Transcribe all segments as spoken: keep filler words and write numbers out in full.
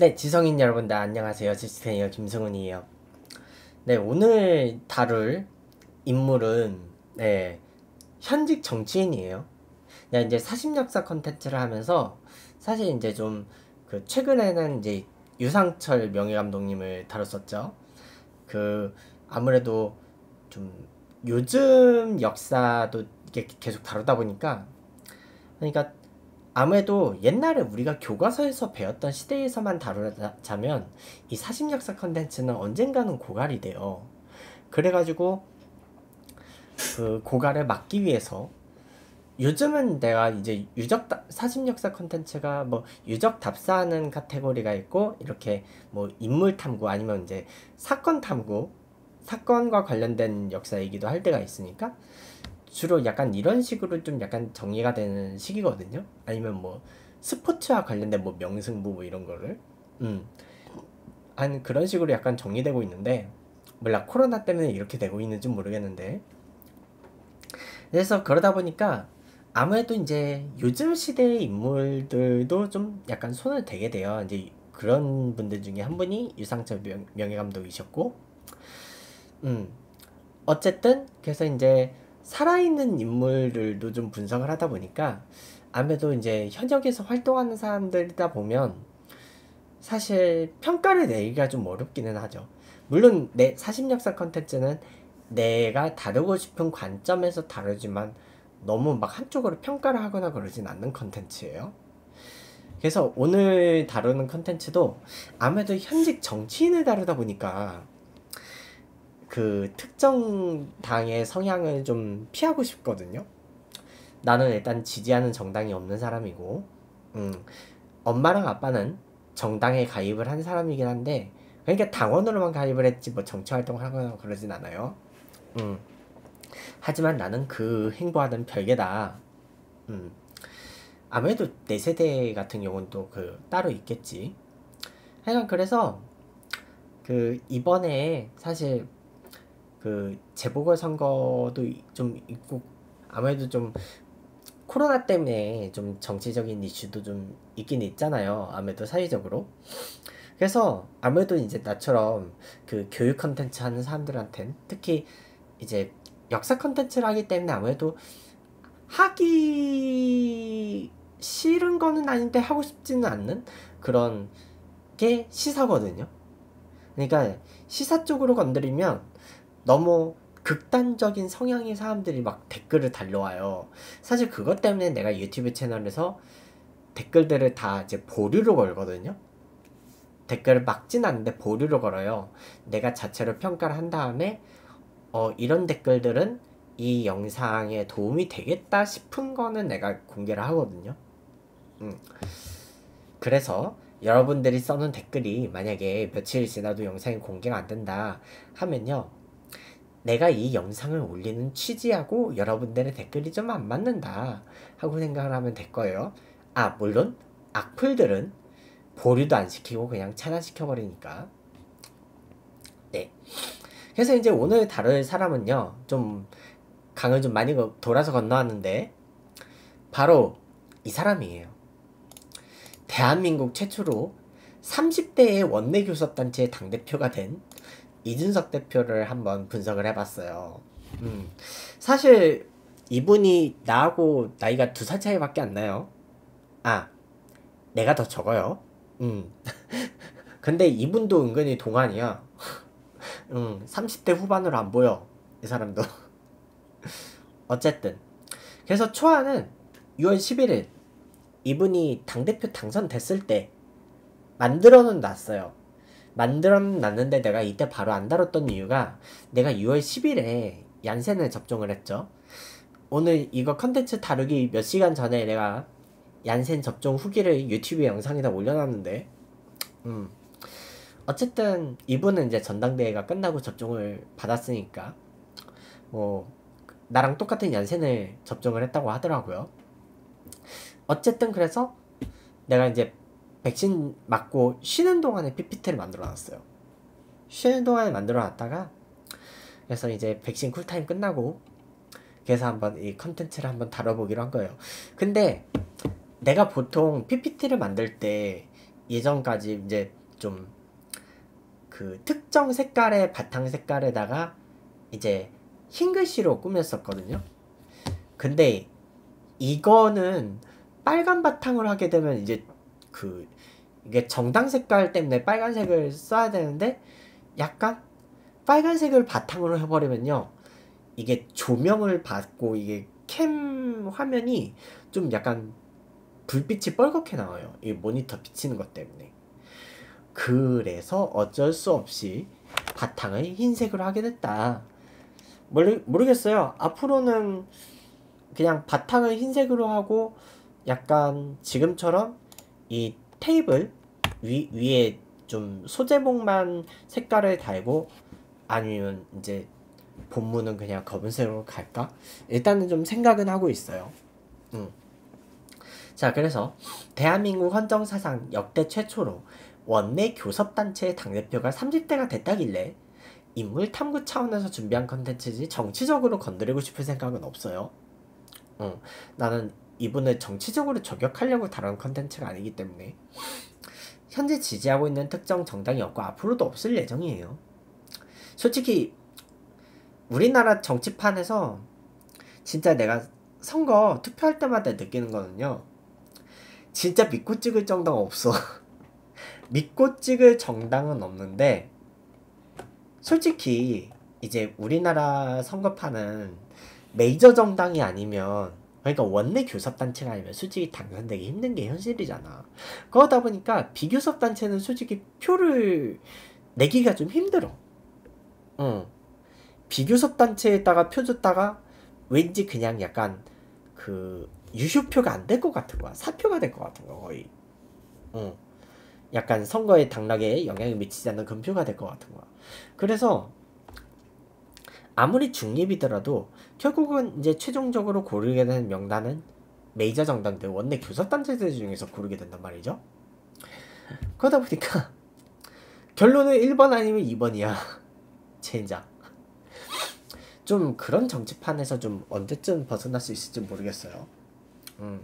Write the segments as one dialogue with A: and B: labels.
A: 네, 지성인 여러분들 안녕하세요. 지스테이어 김승훈이에요. 네, 오늘 다룰 인물은 네, 현직 정치인이에요. 내가 이제 사십 역사 컨텐츠를 하면서 사실 이제 좀 그 최근에는 이제 유상철 명예감독님을 다뤘었죠. 그 아무래도 좀 요즘 역사도 이렇게 계속 다루다 보니까 그러니까 아무래도 옛날에 우리가 교과서에서 배웠던 시대에서만 다루자면 이 사십 역사 컨텐츠는 언젠가는 고갈이 돼요. 그래가지고 그 고갈을 막기 위해서 요즘은 내가 이제 유적 사십 역사 컨텐츠가 뭐 유적 답사하는 카테고리가 있고 이렇게 뭐 인물 탐구 아니면 이제 사건 탐구 사건과 관련된 역사 얘기도 할 때가 있으니까 주로 약간 이런 식으로 좀 약간 정리가 되는 시기거든요. 아니면 뭐 스포츠와 관련된 뭐 명승부 뭐 이런 거를 음. 한 그런 식으로 약간 정리되고 있는데 몰라 코로나 때문에 이렇게 되고 있는지 모르겠는데 그래서 그러다 보니까 아무래도 이제 요즘 시대의 인물들도 좀 약간 손을 대게 돼요. 이제 그런 분들 중에 한 분이 유상철 명, 명예감독이셨고 음 어쨌든 그래서 이제 살아있는 인물들도 좀 분석을 하다 보니까 아무래도 이제 현역에서 활동하는 사람들이다 보면 사실 평가를 내기가 좀 어렵기는 하죠. 물론 내 사십 역사 컨텐츠는 내가 다루고 싶은 관점에서 다루지만 너무 막 한쪽으로 평가를 하거나 그러진 않는 컨텐츠예요. 그래서 오늘 다루는 컨텐츠도 아무래도 현직 정치인을 다루다 보니까 그 특정 당의 성향을 좀 피하고 싶거든요. 나는 일단 지지하는 정당이 없는 사람이고, 음, 엄마랑 아빠는 정당에 가입을 한 사람이긴 한데, 그러니까 당원으로만 가입을 했지 뭐 정치 활동을 하거나 그러진 않아요. 음, 하지만 나는 그 행보와는 별개다. 음, 아무래도 내 세대 같은 경우는 또 그 따로 있겠지. 하여간 그래서 그 이번에 사실 그 재보궐선거도 좀 있고 아무래도 좀 코로나 때문에 좀 정치적인 이슈도 좀 있긴 있잖아요. 아무래도 사회적으로. 그래서 아무래도 이제 나처럼 그 교육 컨텐츠 하는 사람들한텐 특히 이제 역사 컨텐츠를 하기 때문에 아무래도 하기 싫은 거는 아닌데 하고 싶지는 않는 그런 게 시사거든요. 그러니까 시사 쪽으로 건드리면 너무 극단적인 성향의 사람들이 막 댓글을 달려와요. 사실 그것 때문에 내가 유튜브 채널에서 댓글들을 다 이제 보류로 걸거든요. 댓글을 막진 않는데 보류로 걸어요. 내가 자체로 평가를 한 다음에 어 이런 댓글들은 이 영상에 도움이 되겠다 싶은 거는 내가 공개를 하거든요. 음. 그래서 여러분들이 써놓은 댓글이 만약에 며칠 지나도 영상이 공개가 안 된다 하면요. 내가 이 영상을 올리는 취지하고 여러분들의 댓글이 좀 안 맞는다 하고 생각을 하면 될 거예요. 아, 물론 악플들은 보류도 안 시키고 그냥 차단시켜버리니까. 네. 그래서 이제 오늘 다룰 사람은요. 좀 강을 좀 많이 돌아서 건너왔는데 바로 이 사람이에요. 대한민국 최초로 삼십 대의 원내교섭단체의 당대표가 된 이준석 대표를 한번 분석을 해봤어요. 음, 사실 이분이 나하고 나이가 두 살 차이밖에 안 나요. 아, 내가 더 적어요. 음. 근데 이분도 은근히 동안이야. 음, 삼십 대 후반으로 안 보여. 이 사람도. 어쨌든. 그래서 초안은 유월 십일일 이분이 당대표 당선됐을 때 만들어는 놨어요. 만들어는 놨는데 내가 이때 바로 안 다뤘던 이유가 내가 유월 십일에 얀센을 접종을 했죠. 오늘 이거 컨텐츠 다루기 몇 시간 전에 내가 얀센 접종 후기를 유튜브 영상에다 올려놨는데 음 어쨌든 이분은 이제 전당대회가 끝나고 접종을 받았으니까 뭐 나랑 똑같은 얀센을 접종을 했다고 하더라고요. 어쨌든 그래서 내가 이제 백신 맞고 쉬는 동안에 피피티를 만들어 놨어요. 쉬는 동안에 만들어 놨다가 그래서 이제 백신 쿨타임 끝나고 그래서 한번 이 컨텐츠를 한번 다뤄보기로 한 거예요. 근데 내가 보통 피피티를 만들 때 예전까지 이제 좀 그 특정 색깔의 바탕 색깔에다가 이제 흰 글씨로 꾸몄었거든요. 근데 이거는 빨간 바탕을 하게 되면 이제 그 이게 정당 색깔 때문에 빨간색을 써야 되는데 약간 빨간색을 바탕으로 해버리면요, 이게 조명을 받고 이게 캠 화면이 좀 약간 불빛이 뻘겋게 나와요. 이 모니터 비치는 것 때문에. 그래서 어쩔 수 없이 바탕을 흰색으로 하게 됐다. 모르, 모르겠어요. 앞으로는 그냥 바탕을 흰색으로 하고 약간 지금처럼 이 테이블 위, 위에 좀 소재목만 색깔을 달고 아니면 이제 본문은 그냥 검은색으로 갈까? 일단은 좀 생각은 하고 있어요. 음. 자, 그래서 대한민국 헌정사상 역대 최초로 원내 교섭단체의 당대표가 삼십 대가 됐다길래 인물 탐구 차원에서 준비한 컨텐츠지 정치적으로 건드리고 싶은 생각은 없어요. 어, 나는 이분을 정치적으로 저격하려고 다룬 컨텐츠가 아니기 때문에. 현재 지지하고 있는 특정 정당이 없고 앞으로도 없을 예정이에요. 솔직히 우리나라 정치판에서 진짜 내가 선거 투표할 때마다 느끼는 거는요, 진짜 믿고 찍을 정당은 없어. 믿고 찍을 정당은 없는데, 솔직히 이제 우리나라 선거판은 메이저 정당이 아니면, 그러니까 원내 교섭단체가 아니면 솔직히 당선되기 힘든 게 현실이잖아. 그러다 보니까 비교섭단체는 솔직히 표를 내기가 좀 힘들어. 응. 비교섭단체에다가 표 줬다가 왠지 그냥 약간 그 유효표가 안 될 것 같은 거야. 사표가 될 것 같은 거야, 거의. 응. 약간 선거의 당락에 영향을 미치지 않는 금표가 될 것 같은 거야. 그래서 아무리 중립이더라도 결국은 이제 최종적으로 고르게 되는 명단은 메이저 정당들, 원내 교섭단체들 중에서 고르게 된단 말이죠. 그러다 보니까 결론은 일 번 아니면 이 번이야. 젠장. 좀 그런 정치판에서 좀 언제쯤 벗어날 수 있을지 모르겠어요. 음.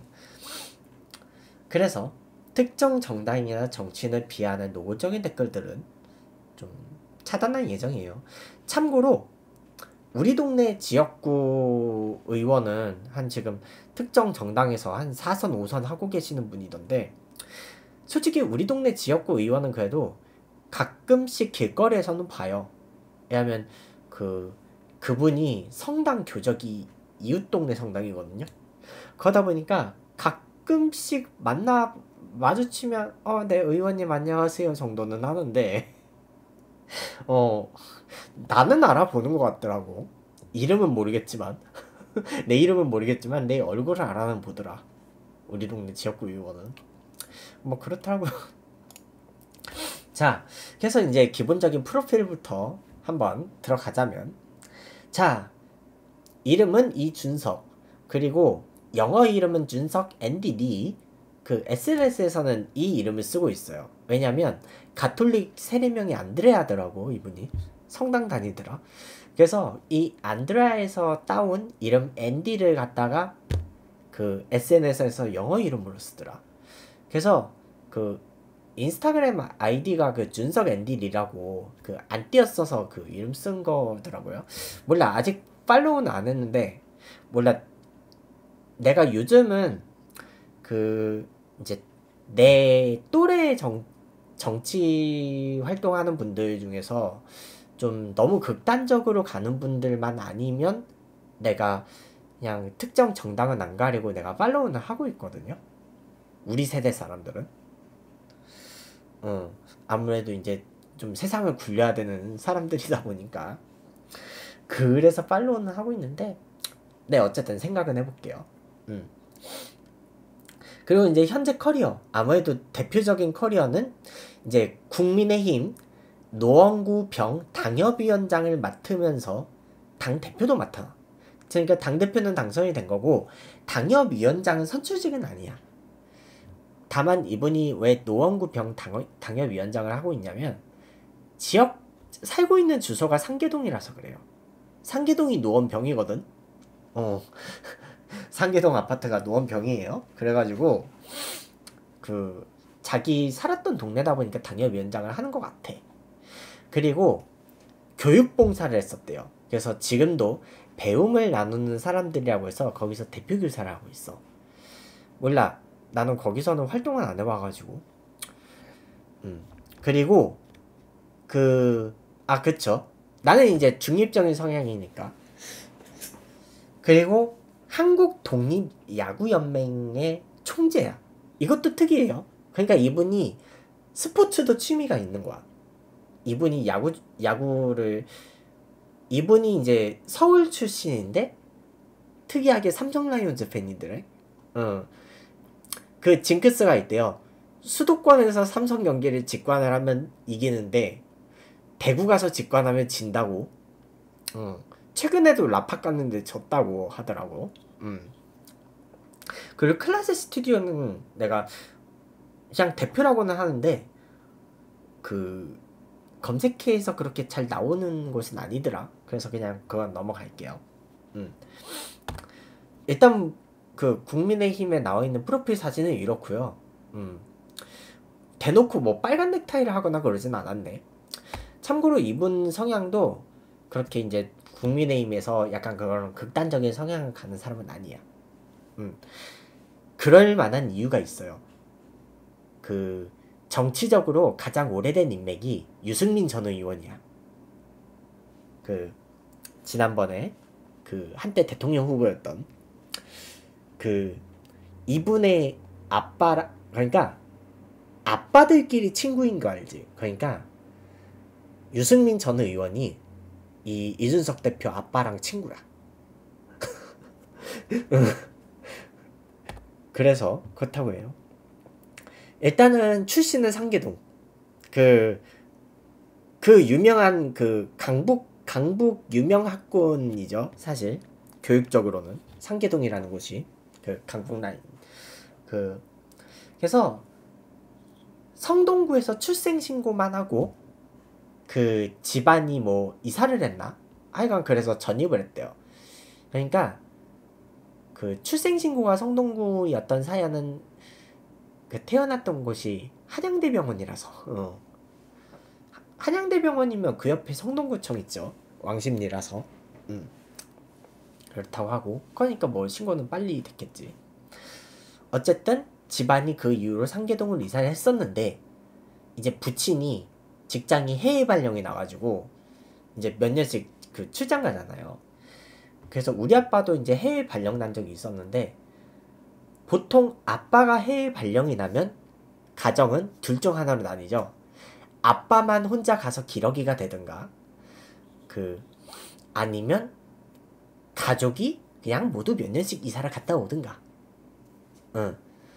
A: 그래서 특정 정당이나 정치인을 비하하는 노골적인 댓글들은 좀 차단할 예정이에요. 참고로 우리 동네 지역구 의원은 한 지금 특정 정당에서 한 사 선 오 선 하고 계시는 분이던데, 솔직히 우리 동네 지역구 의원은 그래도 가끔씩 길거리에서는 봐요. 왜냐면 그 그분이 성당 교적이 이웃 동네 성당이거든요. 그러다 보니까 가끔씩 만나 마주치면 어, 네 의원님 안녕하세요 정도는 하는데 어 나는 알아보는 것 같더라고. 이름은 모르겠지만 내 이름은 모르겠지만 내 얼굴을 알아는 보더라. 우리 동네 지역구 의원은 뭐 그렇더라고요. 자, 그래서 이제 기본적인 프로필부터 한번 들어가자면, 자, 이름은 이준석, 그리고 영어 이름은 준석 앤디 리. 그 에스엔에스에서는 이 이름을 쓰고 있어요. 왜냐면 가톨릭 세례명이 안드레아더라고. 이분이 성당 다니더라. 그래서 이 안드레아에서 따온 이름 앤디를 갖다가 그 에스엔에스에서 영어 이름으로 쓰더라. 그래서 그 인스타그램 아이디가 그 준석 앤디 리라고 그 안 띄었어서 그 이름 쓴 거더라고요. 몰라, 아직 팔로우는 안 했는데, 몰라, 내가 요즘은 그 이제 내 또래 정, 정치 활동하는 분들 중에서 좀 너무 극단적으로 가는 분들만 아니면 내가 그냥 특정 정당은 안 가리고 내가 팔로우는 하고 있거든요. 우리 세대 사람들은. 어, 아무래도 이제 좀 세상을 굴려야 되는 사람들이다 보니까 그래서 팔로우는 하고 있는데, 네, 어쨌든 생각은 해볼게요. 음. 그리고 이제 현재 커리어, 아무래도 대표적인 커리어는 이제 국민의힘 노원구 병 당협위원장을 맡으면서 당 대표도 맡아. 그러니까 당 대표는 당선이 된 거고 당협위원장은 선출직은 아니야. 다만 이분이 왜 노원구 병 당협위원장을 하고 있냐면, 지역 살고 있는 주소가 상계동이라서 그래요. 상계동이 노원병이거든. 어. 상계동 아파트가 노원병이에요. 그래가지고 그 자기 살았던 동네다 보니까 당협위원장을 하는 것 같아. 그리고 교육봉사를 했었대요. 그래서 지금도 배움을 나누는 사람들이라고 해서 거기서 대표 교사를 하고 있어. 몰라, 나는 거기서는 활동을 안 해봐가지고. 음. 그리고 그 아 그쵸, 나는 이제 중립적인 성향이니까. 그리고 한국 독립야구연맹의 총재야. 이것도 특이해요. 그러니까 이분이 스포츠도 취미가 있는 거야. 이분이 야구 야구를 이분이 이제 서울 출신인데 특이하게 삼성 라이온즈 팬이더래. 어. 그 징크스가 있대요. 수도권에서 삼성 경기를 직관을 하면 이기는데 대구 가서 직관하면 진다고. 어. 최근에도 라팍 갔는데 졌다고 하더라고. 음. 그리고 클라스 스튜디오는 내가 그냥 대표라고는 하는데 그 검색해서 그렇게 잘 나오는 곳은 아니더라. 그래서 그냥 그건 넘어갈게요. 음. 일단 그 국민의힘에 나와 있는 프로필 사진은 이렇고요. 음. 대놓고 뭐 빨간 넥타이를 하거나 그러진 않았네. 참고로 이분 성향도 그렇게 이제 국민의힘에서 약간 그런 극단적인 성향을 가는 사람은 아니야. 음. 그럴 만한 이유가 있어요. 그 정치적으로 가장 오래된 인맥이 유승민 전 의원이야. 그 지난번에 그 한때 대통령 후보였던 그 이분의 아빠라, 그러니까 아빠들끼리 친구인 거 알지? 그러니까 유승민 전 의원이 이 이준석 대표 아빠랑 친구야. 그래서 그렇다고 해요. 일단은 출신은 상계동. 그, 그 유명한 그 강북, 강북 유명 학군이죠. 사실. 교육적으로는. 상계동이라는 곳이. 그 강북 라인. 그, 그래서 성동구에서 출생신고만 하고 그 집안이 뭐 이사를 했나? 하여간 그래서 전입을 했대요. 그러니까 그 출생신고가 성동구였던 사연은 그 태어났던 곳이 한양대병원이라서. 어. 한양대병원이면 그 옆에 성동구청 있죠. 왕십리라서. 음. 그렇다고 하고. 그러니까 뭐 신고는 빨리 됐겠지. 어쨌든 집안이 그 이후로 상계동을 이사를 했었는데 이제 부친이 직장이 해외 발령이 나가지고 이제 몇 년씩 그 출장 가잖아요. 그래서 우리 아빠도 이제 해외 발령 난 적이 있었는데 보통 아빠가 해외 발령이 나면 가정은 둘 중 하나로 나뉘죠. 아빠만 혼자 가서 기러기가 되든가 그 아니면 가족이 그냥 모두 몇 년씩 이사를 갔다 오든가. 응.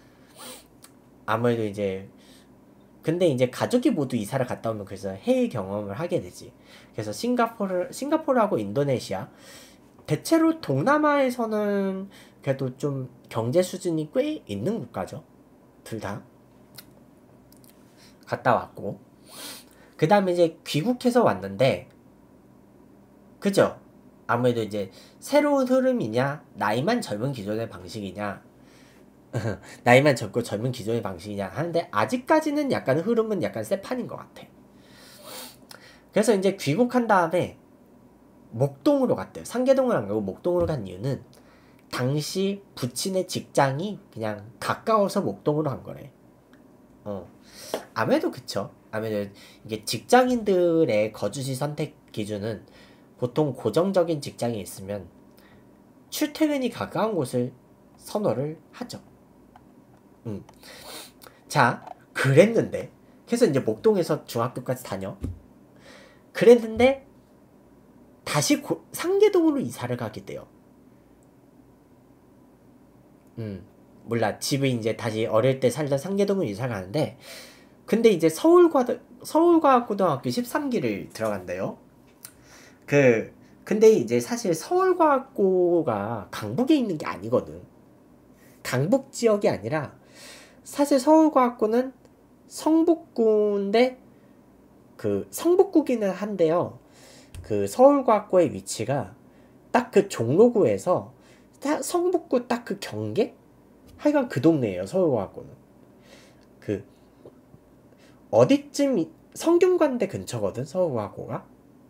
A: 아무래도 이제 근데 이제 가족이 모두 이사를 갔다 오면 그래서 해외 경험을 하게 되지. 그래서 싱가포르 싱가포르하고 인도네시아, 대체로 동남아에서는 그래도 좀 경제 수준이 꽤 있는 국가죠. 둘 다 갔다 왔고, 그 다음에 이제 귀국해서 왔는데, 그죠? 아무래도 이제 새로운 흐름이냐, 나이만 젊은 기존의 방식이냐, 나이만 젊고 젊은 기존의 방식이냐 하는데 아직까지는 약간 흐름은 약간 쎄판인 것 같아. 그래서 이제 귀국한 다음에 목동으로 갔대요. 상계동을 안 가고 목동으로 간 이유는 당시 부친의 직장이 그냥 가까워서 목동으로 간 거래. 어. 아무래도 그쵸. 아무래도 이게 직장인들의 거주지 선택 기준은 보통 고정적인 직장이 있으면 출퇴근이 가까운 곳을 선호를 하죠. 음. 자, 그랬는데 그래서 이제 목동에서 중학교까지 다녀. 그랬는데 다시 고, 상계동으로 이사를 가게 돼요. 음, 몰라. 집을 이제 다시 어릴 때 살던 상계동으로 이사 가는데, 근데 이제 서울과 서울과학고등학교 십삼 기를 들어간대요. 그 근데 이제 사실 서울과학고가 강북에 있는 게 아니거든. 강북 지역이 아니라 사실 서울과학고는 성북구인데 그 성북구기는 한데요. 그 서울과학고의 위치가 딱 그 종로구에서 딱 성북구 딱 그 경계? 하여간 그 동네예요. 서울과학고는. 그 어디쯤 성균관대 근처거든, 서울과학고가.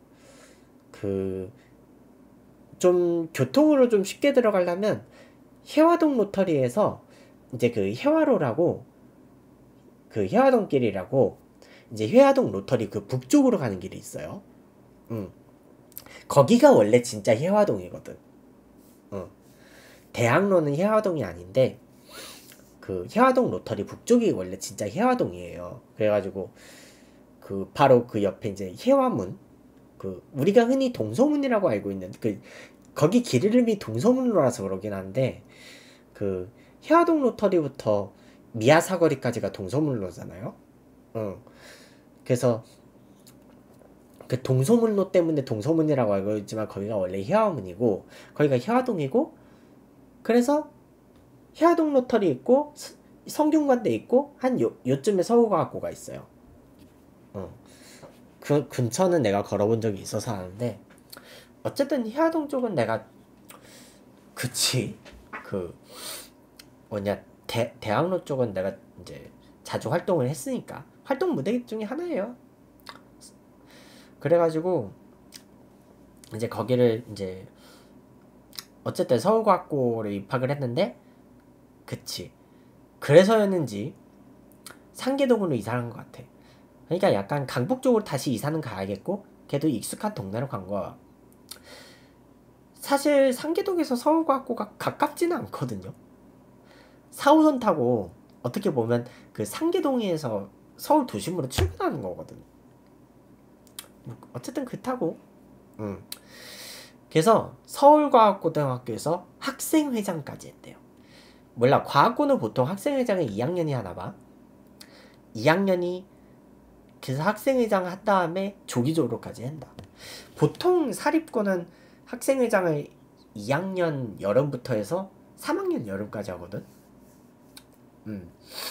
A: 그 좀 교통으로 좀 쉽게 들어가려면 해화동 로터리에서 이제 그 해화로라고, 그 해화동길이라고 이제 해화동 로터리 그 북쪽으로 가는 길이 있어요. 응. 거기가 원래 진짜 해화동이거든. 응. 대학로는 해화동이 아닌데 그 해화동 로터리 북쪽이 원래 진짜 해화동이에요. 그래가지고 그 바로 그 옆에 이제 해화문, 그 우리가 흔히 동서문이라고 알고 있는 그 거기 길 이름이 동서문로라서 그러긴 한데, 그 해화동 로터리부터 미아 사거리까지가 동서문로잖아요. 응. 그래서 그 동서문로 때문에 동서문이라고 알고 있지만 거기가 원래 해화문이고 거기가 해화동이고, 그래서 해화동 로터리 있고 성균관대 있고 한 요, 요쯤에 서울과학고가 있어요. 어. 그 근처는 내가 걸어본 적이 있어서 아는데, 어쨌든 해화동 쪽은 내가, 그치, 그 뭐냐, 대, 대학로 쪽은 내가 이제 자주 활동을 했으니까 활동 무대 중에 하나예요. 그래가지고 이제 거기를 이제 어쨌든 서울과학고를 입학을 했는데, 그치, 그래서였는지 상계동으로 이사한 것 같아. 그러니까 약간 강북 쪽으로 다시 이사는 가야겠고 걔도 익숙한 동네로 간 거야. 사실 상계동에서 서울과학고가 가깝지는 않거든요. 사 호선 타고 어떻게 보면 그 상계동에서 서울 도심으로 출근하는 거거든. 뭐 어쨌든 그 타고, 응. 그래서 서울과학고등학교에서 학생회장까지 했대요. 몰라, 과학고는 보통 학생회장을 이 학년이 하나 봐. 이 학년이 그래서 학생회장 한 다음에 조기 졸업까지 한다. 보통 사립고는 학생회장을 이 학년 여름부터 해서 삼 학년 여름까지 하거든. 음.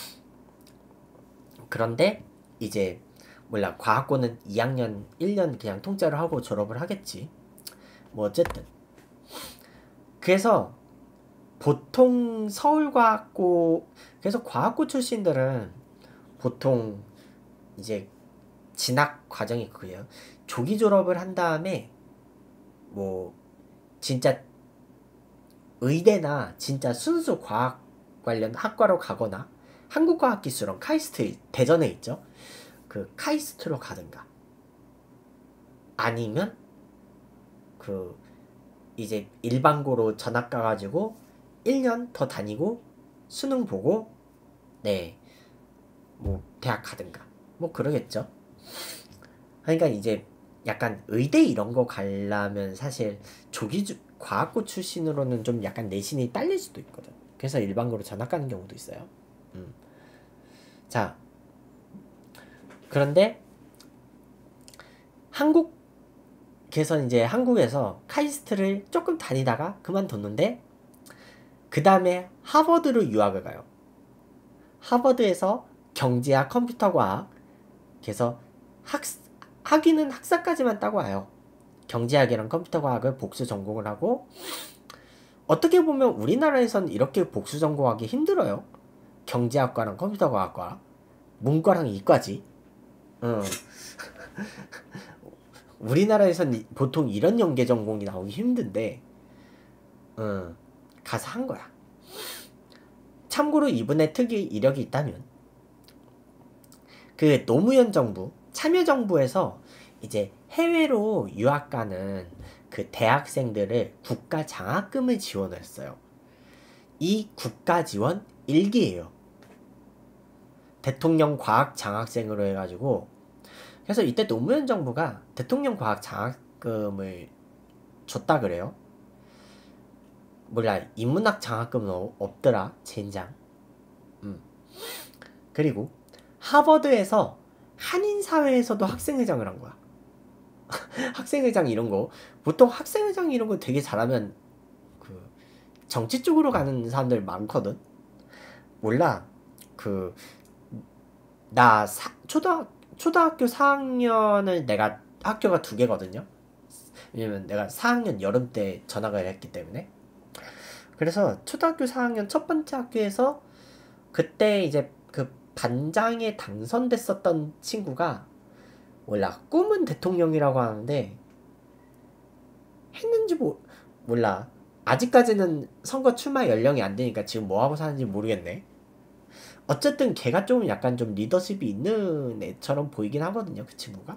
A: 그런데 이제 몰라, 과학고는 이 학년 일 년 그냥 통째로 하고 졸업을 하겠지. 뭐 어쨌든 그래서 보통 서울과학고, 그래서 과학고 출신들은 보통 이제 진학 과정이 그래요. 조기 졸업을 한 다음에 뭐 진짜 의대나 진짜 순수 과학 관련 학과로 가거나, 한국과학기술원 카이스트 대전에 있죠. 그 카이스트로 가든가, 아니면 그 이제 일반고로 전학 가가지고 일 년 더 다니고 수능 보고 네 뭐 대학 가든가 뭐 그러겠죠. 그러니까 이제 약간 의대 이런 거 가려면 사실 조기 주, 과학고 출신으로는 좀 약간 내신이 딸릴 수도 있거든. 그래서 일반고로 전학 가는 경우도 있어요. 음. 자, 그런데 한국에서 이제 한국에서 카이스트를 조금 다니다가 그만뒀는데, 그 다음에 하버드로 유학을 가요. 하버드에서 경제학, 컴퓨터과학, 그래서 학, 학위는 학사까지만 따고 와요. 경제학이랑 컴퓨터과학을 복수 전공을 하고, 어떻게 보면 우리나라에선 이렇게 복수 전공하기 힘들어요. 경제학과랑 컴퓨터과학과, 문과랑 이과지. 응. 우리나라에선 보통 이런 연계 전공이 나오기 힘든데, 응, 가서 한 거야. 참고로 이분의 특이 이력이 있다면, 그 노무현 정부, 참여정부에서 이제 해외로 유학 가는 그 대학생들을 국가 장학금을 지원했어요. 이 국가 지원 일 기예요. 대통령 과학 장학생으로 해가지고, 그래서 이때 노무현 정부가 대통령 과학 장학금을 줬다 그래요. 몰라, 인문학 장학금은 없더라, 젠장. 음. 그리고 하버드에서 한인사회에서도 학생회장을 한 거야. 학생회장 이런 거, 보통 학생회장 이런 거 되게 잘하면 그 정치 쪽으로 가는 사람들 많거든. 몰라, 그 나 초등 초등학교 사 학년을 내가 학교가 두 개거든요. 왜냐면 내가 사 학년 여름 때 전학을 했기 때문에. 그래서 초등학교 사 학년 첫 번째 학교에서 그때 이제 그 단장에 당선됐었던 친구가 몰라 꿈은 대통령이라고 하는데 했는지 뭐 몰라. 아직까지는 선거 출마 연령이 안 되니까 지금 뭐하고 사는지 모르겠네. 어쨌든 걔가 좀 약간 좀 리더십이 있는 애처럼 보이긴 하거든요, 그 친구가.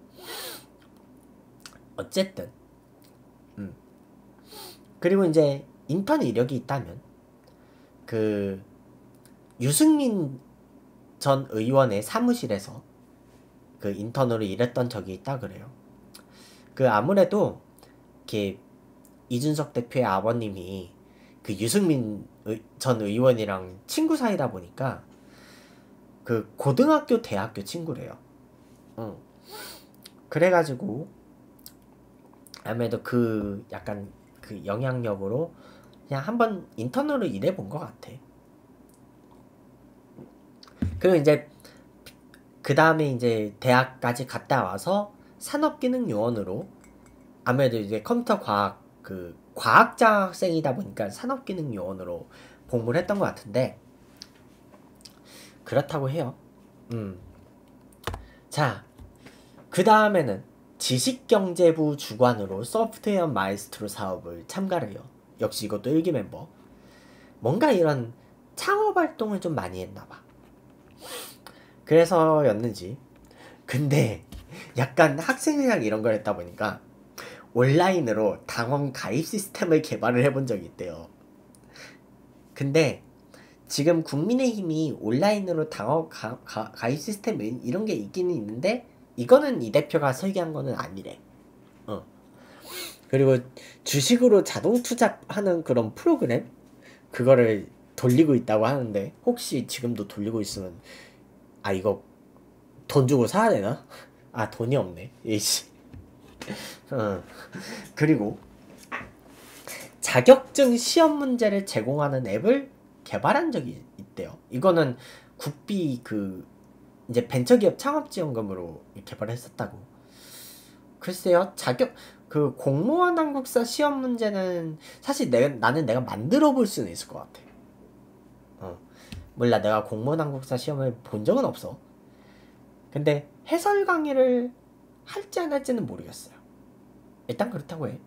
A: 어쨌든 음. 그리고 이제 인턴 이력이 있다면 그 유승민 전 의원의 사무실에서 그 인턴으로 일했던 적이 있다 그래요. 그 아무래도 이렇게 이준석 대표의 아버님이 그 유승민 의, 전 의원이랑 친구 사이다 보니까 그 고등학교 대학교 친구래요. 응. 그래가지고 아무래도 그 약간 그 영향력으로 그냥 한번 인턴으로 일해본 것 같아. 그리고 이제 그 다음에 이제 대학까지 갔다 와서 산업기능요원으로 아무래도 이제 컴퓨터 과학 그 과학자 학생이다 보니까 산업기능요원으로 복무를 했던 것 같은데 그렇다고 해요. 음. 자, 그 다음에는 지식경제부 주관으로 소프트웨어 마이스트로 사업을 참가를 해요. 역시 이것도 일 기 멤버. 뭔가 이런 창업활동을 좀 많이 했나봐. 그래서였는지 근데 약간 학생회장 이런 걸 했다 보니까 온라인으로 당원 가입 시스템을 개발을 해본 적이 있대요. 근데 지금 국민의힘이 온라인으로 당원 가, 가, 가입 시스템 이런 게 있기는 있는데 이거는 이 대표가 설계한 거는 아니래. 어. 그리고 주식으로 자동 투자하는 그런 프로그램 그거를 돌리고 있다고 하는데 혹시 지금도 돌리고 있으면 아 이거 돈 주고 사야 되나? 아 돈이 없네. 예씨. 어. 그리고 자격증 시험 문제를 제공하는 앱을 개발한 적이 있대요. 이거는 국비 그 이제 벤처기업 창업지원금으로 개발했었다고. 글쎄요, 자격 그 공무원 한국사 시험 문제는 사실 내, 나는 내가 만들어 볼 수는 있을 것 같아. 어. 몰라, 내가 공무원 한국사 시험을 본 적은 없어. 근데 해설 강의를 할지 안 할지는 모르겠어요. 일단 그렇다고 해.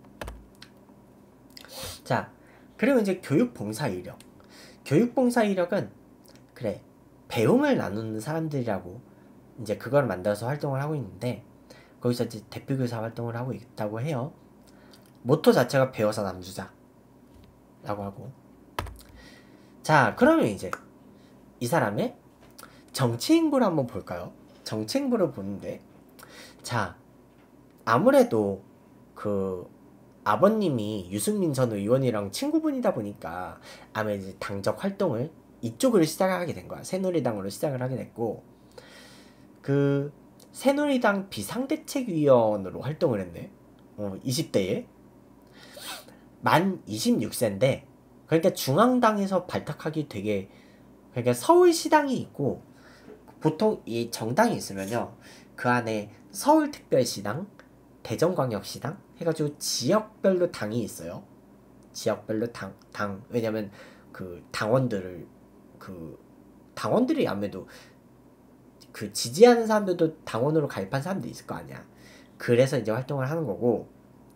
A: 자, 그리고 이제 교육봉사 이력. 교육봉사 이력은 그래 배움을 나누는 사람들이라고 이제 그걸 만들어서 활동을 하고 있는데 거기서 이제 대표교사 활동을 하고 있다고 해요. 모토 자체가 배워서 남주자 라고 하고. 자, 그러면 이제 이 사람의 정치행보를 한번 볼까요? 정치행보를 보는데 자, 아무래도 그 아버님이 유승민 전 의원이랑 친구분이다 보니까 아무래도 이제 당적 활동을 이쪽으로 시작하게 된 거야. 새누리당으로 시작을 하게 됐고 그 새누리당 비상대책위원으로 활동을 했네. 어, 이십 대에 만 이십육 세인데 그러니까 중앙당에서 발탁하기 되게 그러니까 서울시당이 있고 보통 이 정당이 있으면요 그 안에 서울특별시당, 대전광역시당 해가지고 지역별로 당이 있어요. 지역별로 당, 당 왜냐면 그 당원들을 그 당원들이 아무래도 그 지지하는 사람들도 당원으로 가입한 사람도 있을 거 아니야. 그래서 이제 활동을 하는 거고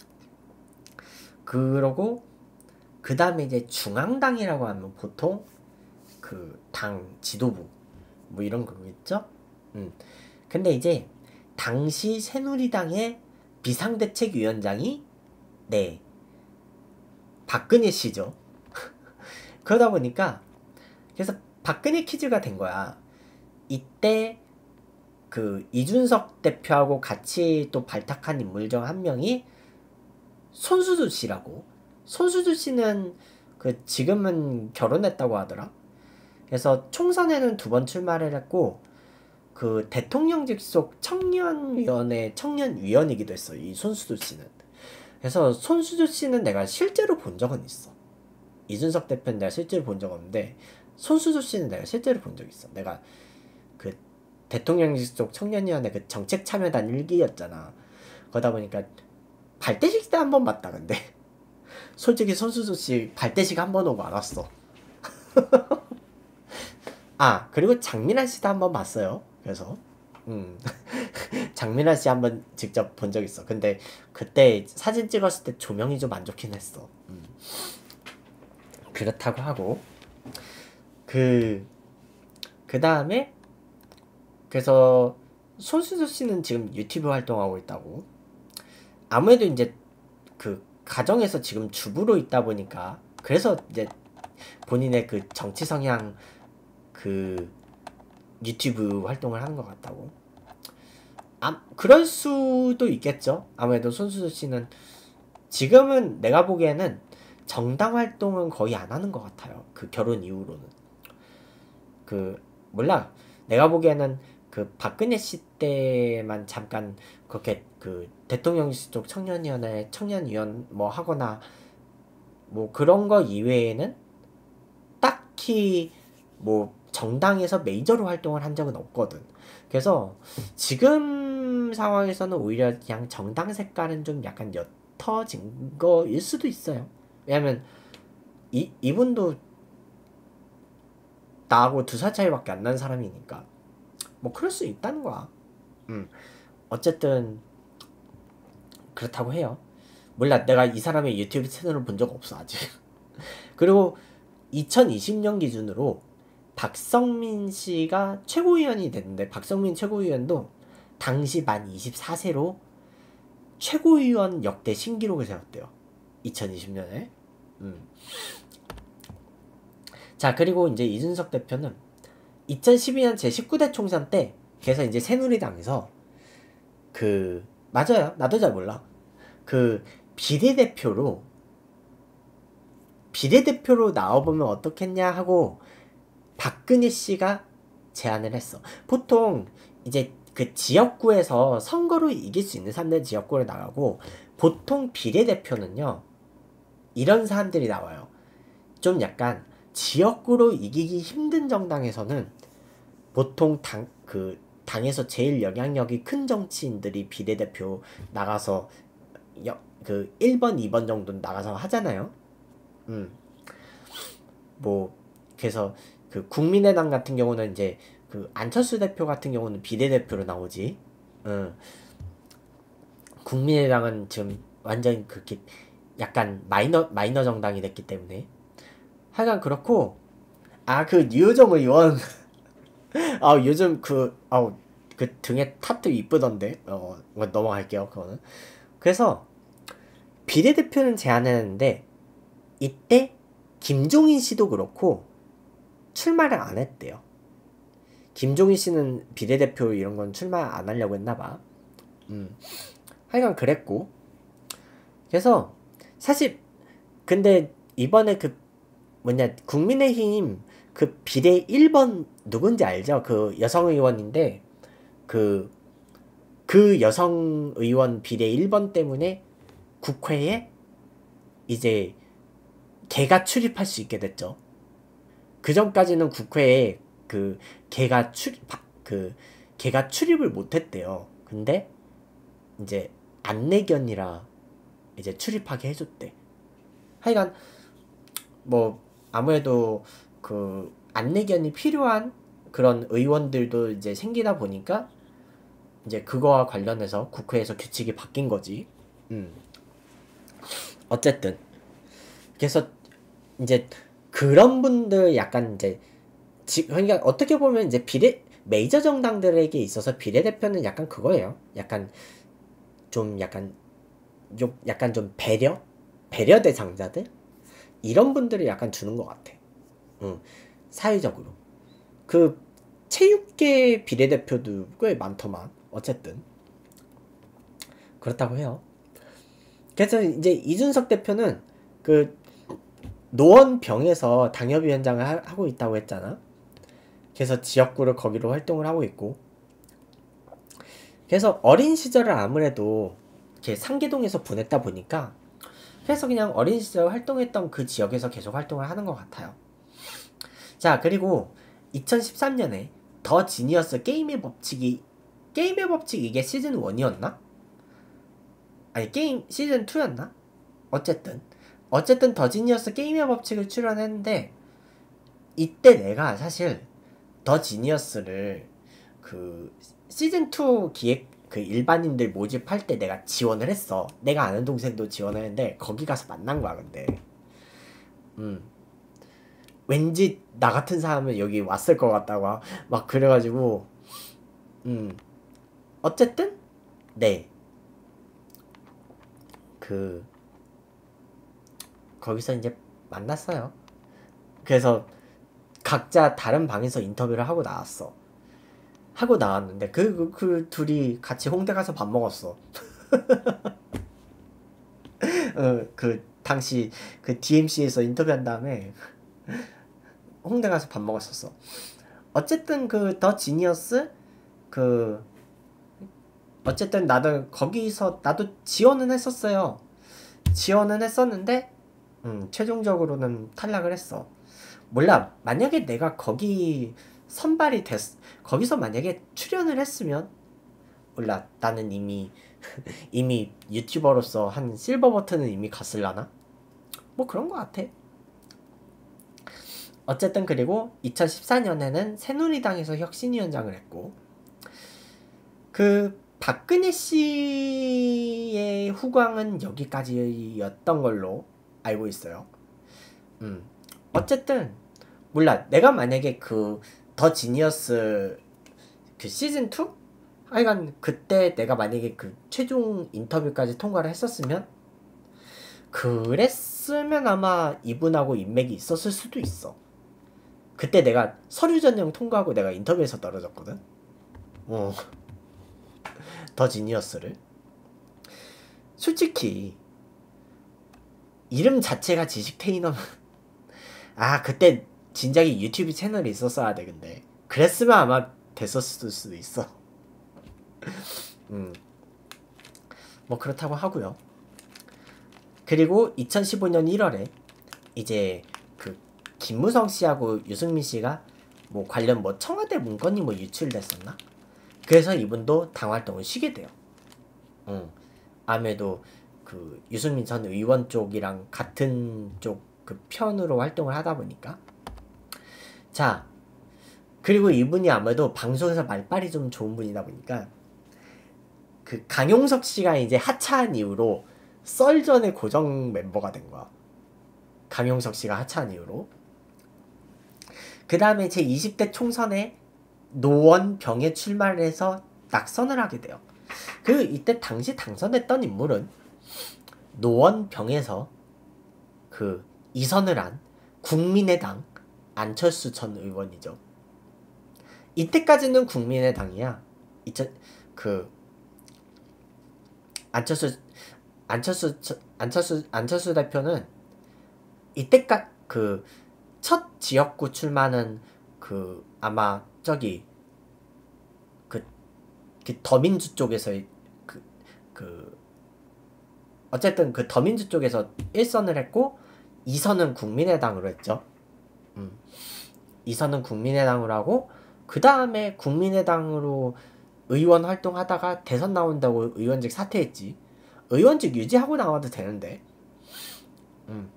A: 그러고 그 다음에 이제 중앙당이라고 하면 보통 그 당 지도부 뭐 이런 거겠죠. 음. 근데 이제 당시 새누리당의 비상대책위원장이 네 박근혜 씨죠. 그러다 보니까 그래서 박근혜 퀴즈가 된 거야. 이때 그 이준석 대표하고 같이 또 발탁한 인물 중 한 명이 손수주 씨라고. 손수주 씨는 그 지금은 결혼했다고 하더라. 그래서 총선에는 두 번 출마를 했고 그 대통령직 속 청년위원회 청년위원이기도 했어. 이 손수주 씨는. 그래서 손수주 씨는 내가 실제로 본 적은 있어. 이준석 대표는 내가 실제로 본 적 없는데 손수주 씨는 내가 실제로 본 적 있어. 내가 그 대통령직 속 청년위원회 그 정책 참여단 일기였잖아. 그러다 보니까 발대식 때 한 번 봤다. 근데 솔직히 손수주 씨 발대식 한 번 오고 안 왔어. 아, 그리고 장민아 씨도 한번 봤어요. 그래서 음 장민아 씨 한번 직접 본 적 있어. 근데 그때 사진 찍었을 때 조명이 좀 안 좋긴 했어. 음. 그렇다고 하고 그 그 다음에 그래서 손수수 씨는 지금 유튜브 활동하고 있다고. 아무래도 이제 그 가정에서 지금 주부로 있다 보니까 그래서 이제 본인의 그 정치 성향 그 유튜브 활동을 하는 것 같다고. 아, 그럴 수도 있겠죠. 아무래도 손수수 씨는 지금은 내가 보기에는 정당 활동은 거의 안 하는 것 같아요. 그 결혼 이후로는. 그 몰라. 내가 보기에는 그 박근혜 씨 때만 잠깐 그렇게 그 대통령실 쪽 청년위원회 청년위원 뭐 하거나 뭐 그런 거 이외에는 딱히 뭐 정당에서 메이저로 활동을 한 적은 없거든. 그래서 지금 상황에서는 오히려 그냥 정당 색깔은 좀 약간 옅어진 거일 수도 있어요. 왜냐면 이 이분도 나하고 두 살 차이밖에 안 나는 사람이니까 뭐 그럴 수 있다는 거야. 음 어쨌든 그렇다고 해요. 몰라, 내가 이 사람의 유튜브 채널을 본 적 없어 아직. 그리고 이천이십 년 기준으로 박성민 씨가 최고위원이 됐는데, 박성민 최고위원도 당시 만 이십사 세로 최고위원 역대 신기록을 세웠대요. 이천이십 년에. 음. 자, 그리고 이제 이준석 대표는 이천십이 년 제십구 대 총선 때 그래서 이제 새누리당에서 그 맞아요. 나도 잘 몰라. 그 비례대표로 비례대표로 나와보면 어떻겠냐 하고 박근혜 씨가 제안을 했어. 보통 이제 그 지역구에서 선거로 이길 수 있는 사람들 지역구로 나가고, 보통 비례대표는요 이런 사람들이 나와요. 좀 약간 지역구로 이기기 힘든 정당에서는 보통 당 그 당에서 제일 영향력이 큰 정치인들이 비례대표 나가서 여, 그 일 번, 이 번 정도 나가서 하잖아요. 음. 뭐 그래서 그 국민의당 같은 경우는 이제 그 안철수 대표 같은 경우는 비례대표로 나오지. 음. 국민의당은 지금 완전 그렇게 약간 마이너 마이너 정당이 됐기 때문에 하여간 그렇고. 아, 그 유호정 의원 아 요즘 그 아우 그 등에 타투 이쁘던데. 어 넘어갈게요 그거는. 그래서 비례대표는 제안했는데 이때 김종인 씨도 그렇고 출마를 안 했대요. 김종인 씨는 비례대표 이런 건 출마 안 하려고 했나봐. 음. 하여간 그랬고. 그래서 사실 근데 이번에 그 뭐냐 국민의힘 그 비례 일 번 누군지 알죠? 그 여성 의원인데 그 그 여성 의원 비례 일 번 때문에 국회에 이제 걔가 출입할 수 있게 됐죠. 그 전까지는 국회에 그 걔가 출입 그 걔가 출입을 못했대요. 근데 이제 안내견이라 이제 출입하게 해줬대. 하여간 뭐 아무래도 그 안내견이 필요한 그런 의원들도 이제 생기다 보니까 이제 그거와 관련해서 국회에서 규칙이 바뀐 거지. 음. 어쨌든 그래서 이제 그런 분들 약간 이제 지, 그러니까 어떻게 보면 이제 비례 메이저 정당들에게 있어서 비례대표는 약간 그거예요. 약간 좀 약간 좀 약간 좀 배려 배려 대상자들 이런 분들을 약간 주는 것 같아. 응. 사회적으로 그 체육계 비례대표도 꽤 많더만. 어쨌든 그렇다고 해요. 그래서 이제 이준석 대표는 그 노원병에서 당협위원장을 하, 하고 있다고 했잖아. 그래서 지역구를 거기로 활동을 하고 있고, 그래서 어린 시절을 아무래도 이렇게 상계동에서 보냈다 보니까 그래서 그냥 어린 시절 활동했던 그 지역에서 계속 활동을 하는 것 같아요. 자, 그리고 이천십삼 년에 더 지니어스 게임의 법칙이 게임의 법칙 이게 시즌 일이었나? 아니 게임 시즌 이였나? 어쨌든 어쨌든 더 지니어스 게임의 법칙을 출연했는데 이때 내가 사실 더 지니어스를 그 시즌 투 기획 그 일반인들 모집할 때 내가 지원을 했어. 내가 아는 동생도 지원을 했는데 거기 가서 만난 거야. 근데 음 왠지 나 같은 사람은 여기 왔을 것 같다고 막 그래가지고 음 어쨌든 네 그 거기서 이제 만났어요. 그래서 각자 다른 방에서 인터뷰를 하고 나왔어. 하고 나왔는데 그, 그, 그 둘이 같이 홍대 가서 밥 먹었어. 어, 그 당시 그 디엠씨에서 인터뷰한 다음에 홍대 가서 밥 먹었었어. 어쨌든 그 더 지니어스 그 어쨌든 나도 거기서 나도 지원은 했었어요. 지원은 했었는데 음, 최종적으로는 탈락을 했어. 몰라. 만약에 내가 거기 선발이 됐 거기서 만약에 출연을 했으면 몰라. 나는 이미 이미 유튜버로서 한 실버 버튼은 이미 갔을라나? 뭐 그런 거 같아. 어쨌든 그리고 이천십사 년에는 새누리당에서 혁신위원장을 했고 그 박근혜 씨의 후광은 여기까지였던 걸로 알고 있어요. 음. 어쨌든 몰라. 내가 만약에 그 더 지니어스 그 시즌 투? 하여간 그때 내가 만약에 그 최종 인터뷰까지 통과를 했었으면 그랬으면 아마 이분하고 인맥이 있었을 수도 있어. 그때 내가 서류 전형 통과하고 내가 인터뷰에서 떨어졌거든. 어. 더 지니어스를. 솔직히 이름 자체가 지식 테이너면 아 그때 진작에 유튜브 채널이 있었어야 돼. 근데 그랬으면 아마 됐었을 수도 있어. 음. 뭐 그렇다고 하고요. 그리고 이천십오 년 일월에 이제 그 김무성 씨하고 유승민 씨가 뭐 관련 뭐 청와대 문건이 뭐 유출됐었나? 그래서 이분도 당 활동을 쉬게 돼요. 음. 아무래도 그 유승민 전 의원 쪽이랑 같은 쪽 그 편으로 활동을 하다 보니까 자 그리고 이분이 아무래도 방송에서 말빨이 좀 좋은 분이다 보니까 그 강용석 씨가 이제 하차한 이후로 썰전의 고정 멤버가 된 거야. 강용석 씨가 하차한 이후로. 그 다음에 제이십 대 총선에 노원병에 출마를 해서 낙선을 하게 돼요. 그 이때 당시 당선됐던 인물은 노원병에서 그 이선을 한 국민의당 안철수 전 의원이죠. 이때까지는 국민의당이야. 이천 그 안철수 안철수 안철수 안철수 대표는 이때까 그 첫 지역구 출마는 그 아마 저기 그, 그 더민주 쪽에서 그, 그 어쨌든 그 더민주 쪽에서 일 선을 했고 이 선은 국민의당으로 했죠. 음. 이 선은 국민의당으로 하고 그 다음에 국민의당으로 의원 활동하다가 대선 나온다고 의원직 사퇴했지. 의원직 유지하고 나와도 되는데. 음.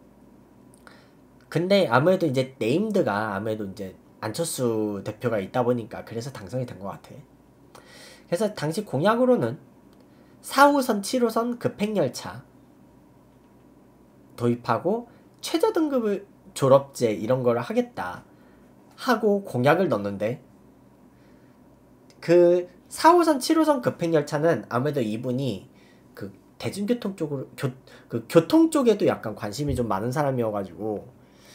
A: 근데 아무래도 이제 네임드가 아무래도 이제 안철수 대표가 있다 보니까 그래서 당선이 된 것 같아. 그래서 당시 공약으로는 사 호선 칠 호선 급행열차 도입하고 최저등급을 졸업제 이런 거를 하겠다 하고 공약을 넣었는데 그 사 호선 칠 호선 급행열차는 아무래도 이분이 그 대중교통 쪽으로 교, 그 교통 쪽에도 약간 관심이 좀 많은 사람이어가지고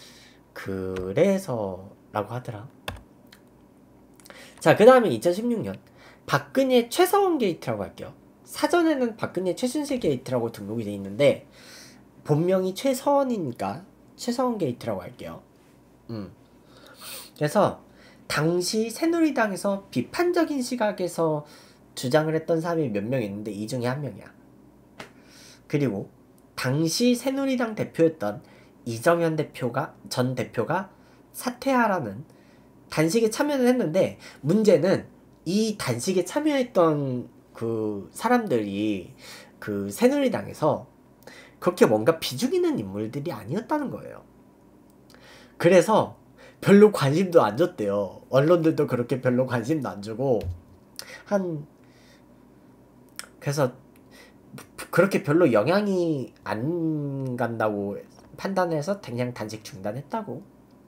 A: 그래서라고 하더라. 자, 그 다음에 이천십육 년 박근혜 최서원 게이트라고 할게요. 사전에는 박근혜 최순실 게이트라고 등록이 돼 있는데 본명이 최서원이니까 최서원 게이트라고 할게요. 음. 그래서 당시 새누리당에서 비판적인 시각에서 주장을 했던 사람이 몇 명 있는데 이 중에 한 명이야. 그리고 당시 새누리당 대표였던 이정현 대표가 전 대표가 사퇴하라는 단식에 참여를 했는데 문제는 이 단식에 참여했던 그 사람들이 그 새누리당에서 그렇게 뭔가 비중 있는 인물들이 아니었다는 거예요. 그래서 별로 관심도 안 줬대요. 언론들도 그렇게 별로 관심도 안 주고 한 그래서 그렇게 별로 영향이 안 간다고 판단해서 그냥 단식 중단했다고.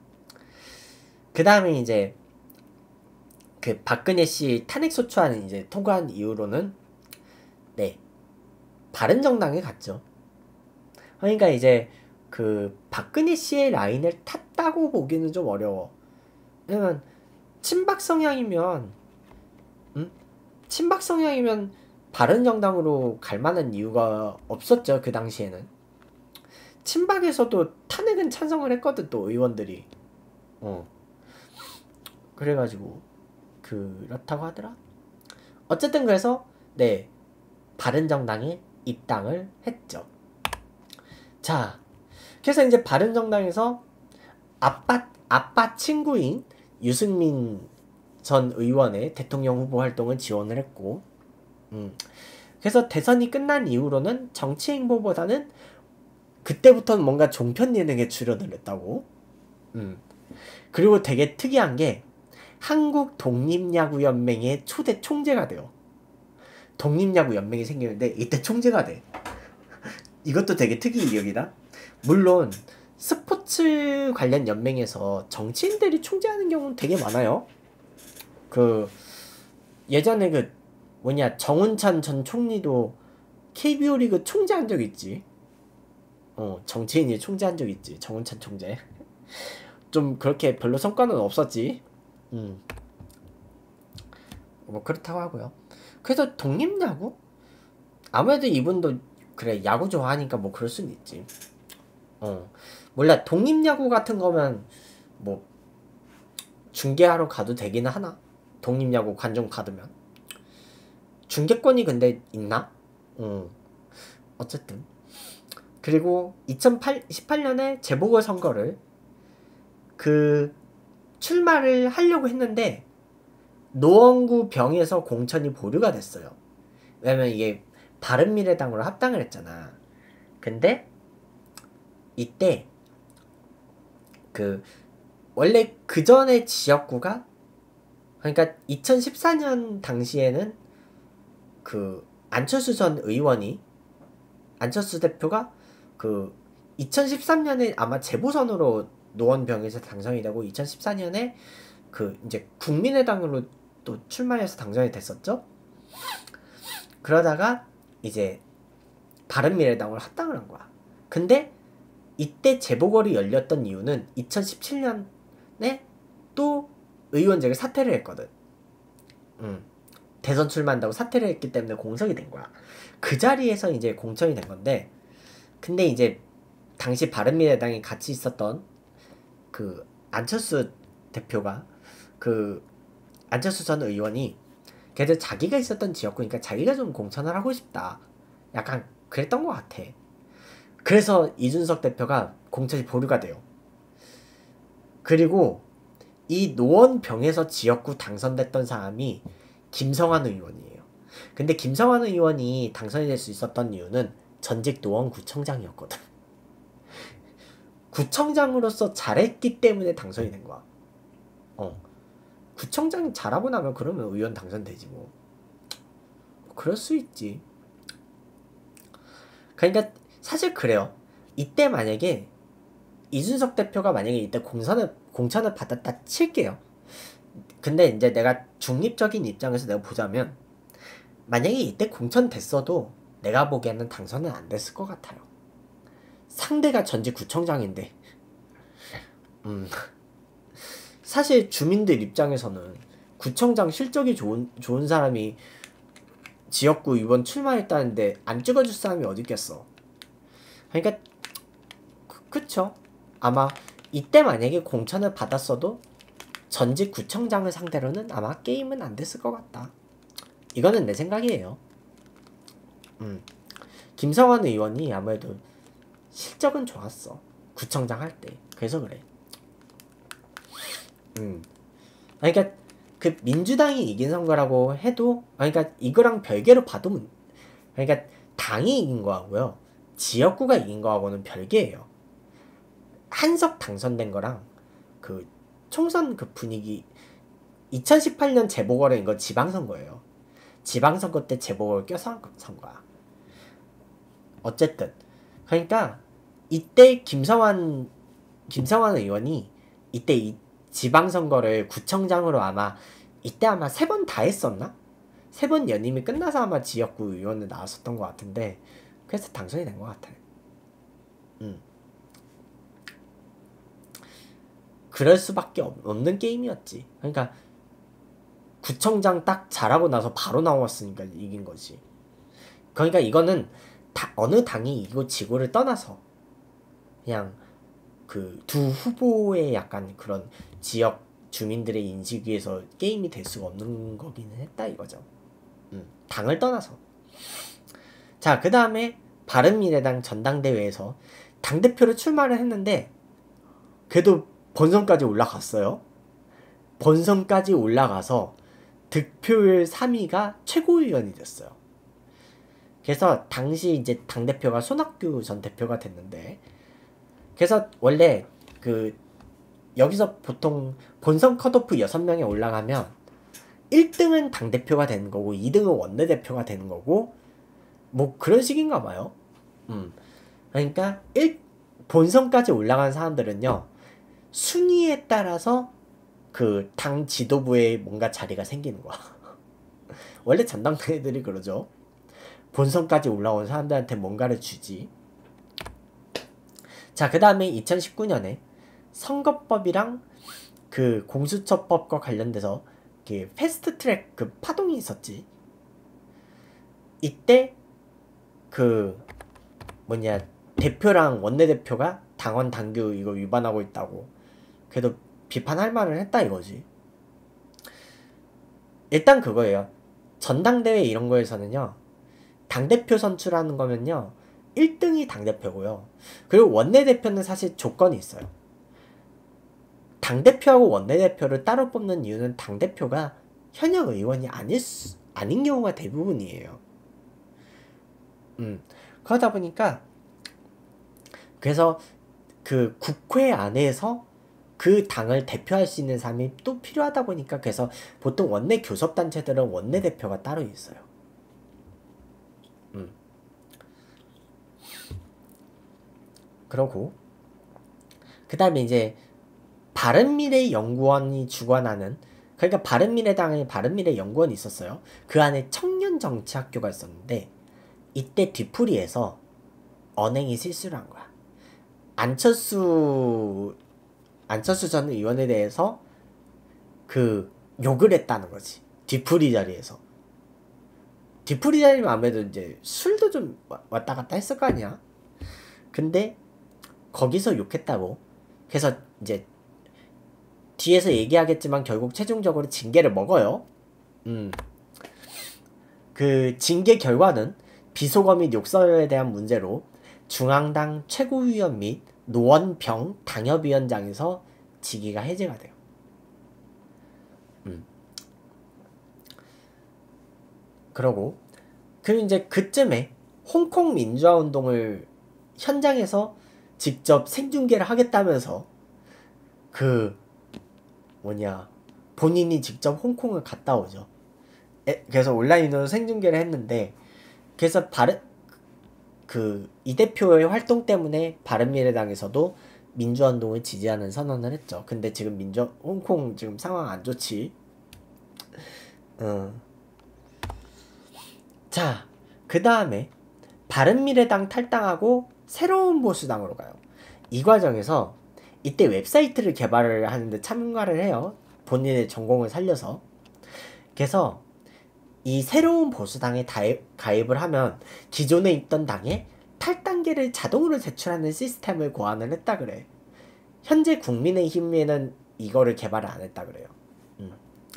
A: 그 다음에 이제 그 박근혜 씨 탄핵 소추안 이제 통과한 이후로는 네 바른정당에 갔죠. 그러니까 이제 그 박근혜 씨의 라인을 탔다고 보기는 좀 어려워. 왜냐면 친박 성향이면 음? 친박 성향이면 바른정당으로 갈 만한 이유가 없었죠. 그 당시에는 친박에서도 탄핵은 찬성을 했거든. 또 의원들이 어 그래가지고 그렇다고 하더라. 어쨌든 그래서 네 바른정당에 입당을 했죠. 자, 그래서 이제 바른정당에서 아빠 아빠 친구인 유승민 전 의원의 대통령 후보 활동을 지원을 했고, 음, 그래서 대선이 끝난 이후로는 정치 행보보다는 그때부터는 뭔가 종편 예능에 출연을 했다고. 음, 그리고 되게 특이한 게 한국 독립야구연맹의 초대 총재가 돼요. 독립야구연맹이 생기는데 이때 총재가 돼. 이것도 되게 특이 이력이다. 물론 스포츠 관련 연맹에서 정치인들이 총재하는 경우는 되게 많아요. 그 예전에 그 뭐냐 정운찬 전 총리도 케이비오 리그 총재한 적 있지. 어 정치인이 총재한 적 있지. 정운찬 총재. 좀 그렇게 별로 성과는 없었지. 음. 뭐 그렇다고 하고요. 그래서 독립야구? 아무래도 이분도 그래 야구 좋아하니까 뭐 그럴 수는 있지. 어 몰라 독립야구 같은 거면 뭐 중계하러 가도 되기는 하나? 독립야구 관중 받으면 중계권이 근데 있나? 어 어쨌든 그리고 이천십팔 년에 재보궐선거를 그 출마를 하려고 했는데 노원구 병에서 공천이 보류가 됐어요. 왜냐면 이게 바른미래당으로 합당을 했잖아. 근데 이때 그 원래 그 전에 지역구가 그러니까 이천십사 년 당시에는 그 안철수 전 의원이 안철수 대표가 그 이천십삼 년에 아마 재보선으로 노원병에서 당선이 되고 이천십사 년에 그 이제 국민의당으로 또 출마해서 당선이 됐었죠. 그러다가 이제 바른미래당으로 합당을 한 거야. 근데 이때 재보궐이 열렸던 이유는 이천십칠 년에 또 의원직을 사퇴를 했거든. 음. 대선 출마한다고 사퇴를 했기 때문에 공석이 된 거야. 그 자리에서 이제 공천이 된 건데, 근데 이제 당시 바른미래당이 같이 있었던 그 안철수 대표가 그 안철수 전 의원이 걔들 자기가 있었던 지역구니까 자기가 좀 공천을 하고 싶다. 약간 그랬던 것 같아. 그래서 이준석 대표가 공천이 보류가 돼요. 그리고 이 노원병에서 지역구 당선됐던 사람이 김성환 의원이에요. 근데 김성환 의원이 당선이 될 수 있었던 이유는 전직 노원구청장이었거든. 구청장으로서 잘했기 때문에 당선이 된 거야. 어. 구청장이 잘하고 나면 그러면 의원 당선되지 뭐. 그럴 수 있지. 그러니까 사실 그래요. 이때 만약에 이준석 대표가 만약에 이때 공천을 공천을 받았다 칠게요. 근데 이제 내가 중립적인 입장에서 내가 보자면 만약에 이때 공천 됐어도 내가 보기에는 당선은 안 됐을 것 같아요. 상대가 전직 구청장인데. 음. 사실 주민들 입장에서는 구청장 실적이 좋은 좋은 사람이 지역구 이번 출마했다는데 안 찍어줄 사람이 어디 있겠어. 그러니까 그, 그쵸. 아마 이때 만약에 공천을 받았어도 전직 구청장을 상대로는 아마 게임은 안 됐을 것 같다. 이거는 내 생각이에요. 음. 김성환 의원이 아무래도 실적은 좋았어. 구청장 할 때. 그래서 그래. 음. 그러니까 그 민주당이 이긴 선거라고 해도 그러니까 이거랑 별개로 봐도 그러니까 당이 이긴 거하고요. 지역구가 이긴 거하고는 별개예요. 한석 당선된 거랑 그 총선 그 분위기 이천십팔 년 재보궐은 이거 지방선거예요. 지방선거 때 재보궐 껴서 한 선거야. 어쨌든 그러니까 이때 김성환 김성환 의원이 이때 이 지방선거를 구청장으로 아마 이때 아마 세 번 다 했었나? 세 번 연임이 끝나서 아마 지역구 의원을 나왔었던 것 같은데 그래서 당선이 된 것 같아요. 음. 그럴 수밖에 없는 게임이었지. 그러니까 구청장 딱 잘하고 나서 바로 나왔으니까 이긴 거지. 그러니까 이거는 다 어느 당이 이고 지고를 떠나서 그냥 그 두 후보의 약간 그런 지역 주민들의 인식 위에서 게임이 될 수가 없는 거기는 했다 이거죠. 음, 당을 떠나서. 자, 그 다음에 바른미래당 전당대회에서 당대표로 출마를 했는데 그래도 본선까지 올라갔어요. 본선까지 올라가서 득표율 삼 위가 최고위원이 됐어요. 그래서 당시 이제 당대표가 손학규 전 대표가 됐는데 그래서 원래 그 여기서 보통 본선 컷오프 여섯 명에 올라가면 일 등은 당대표가 되는 거고 이 등은 원내대표가 되는 거고 뭐 그런 식인가 봐요. 음. 그러니까 일, 본선까지 올라간 사람들은요 순위에 따라서 그 당 지도부에 뭔가 자리가 생기는 거야. 원래 전당대회들이 그러죠. 본선까지 올라온 사람들한테 뭔가를 주지. 자, 그 다음에 이천십구 년에 선거법이랑 그 공수처법과 관련돼서 그 패스트트랙 그 파동이 있었지. 이때 그 뭐냐 대표랑 원내대표가 당원 당규 이거 위반하고 있다고 그래도 비판할 만을 했다 이거지. 일단 그거예요. 전당대회 이런 거에서는요 당대표 선출하는 거면요 일 등이 당대표고요. 그리고 원내대표는 사실 조건이 있어요. 당대표하고 원내대표를 따로 뽑는 이유는 당대표가 현역 의원이 아닐 수, 아닌 경우가 대부분이에요. 음, 그러다 보니까 그래서 그 국회 안에서 그 당을 대표할 수 있는 사람이 또 필요하다 보니까 그래서 보통 원내 교섭단체들은 원내대표가 따로 있어요. 음. 그러고 그 다음에 이제 바른미래연구원이 주관하는 그러니까 바른미래당에 바른미래연구원이 있었어요. 그 안에 청년정치학교가 있었는데 이때 뒤풀이에서 언행이 실수를 한 거야. 안철수 안철수 전 의원에 대해서 그 욕을 했다는 거지. 뒤풀이 자리에서. 뒤풀이 자리면 아무래도 이제 술도 좀 왔다 갔다 했을 거 아니야. 근데 거기서 욕했다고. 그래서 이제 뒤에서 얘기하겠지만 결국 최종적으로 징계를 먹어요. 음. 그 징계 결과는 비속어 및 욕설에 대한 문제로 중앙당 최고위원 및 노원병 당협위원장에서 직위가 해제가 돼요. 음. 그러고 그리고 이제 그쯤에 홍콩 민주화 운동을 현장에서 직접 생중계를 하겠다면서 그 뭐냐 본인이 직접 홍콩을 갔다 오죠. 에, 그래서 온라인으로 생중계를 했는데 그래서 바른 그 이 대표의 활동 때문에 바른미래당에서도 민주화운동을 지지하는 선언을 했죠. 근데 지금 민주 홍콩 지금 상황 안 좋지. 어. 자, 그 다음에 바른미래당 탈당하고 새로운 보수당으로 가요. 이 과정에서 이때 웹사이트를 개발을 하는데 참가를 해요. 본인의 전공을 살려서. 그래서 이 새로운 보수당에 다입, 가입을 하면 기존에 있던 당에 탈당계를 자동으로 제출하는 시스템을 고안을 했다 그래. 현재 국민의힘에는 이거를 개발을 안 했다 그래요. 음.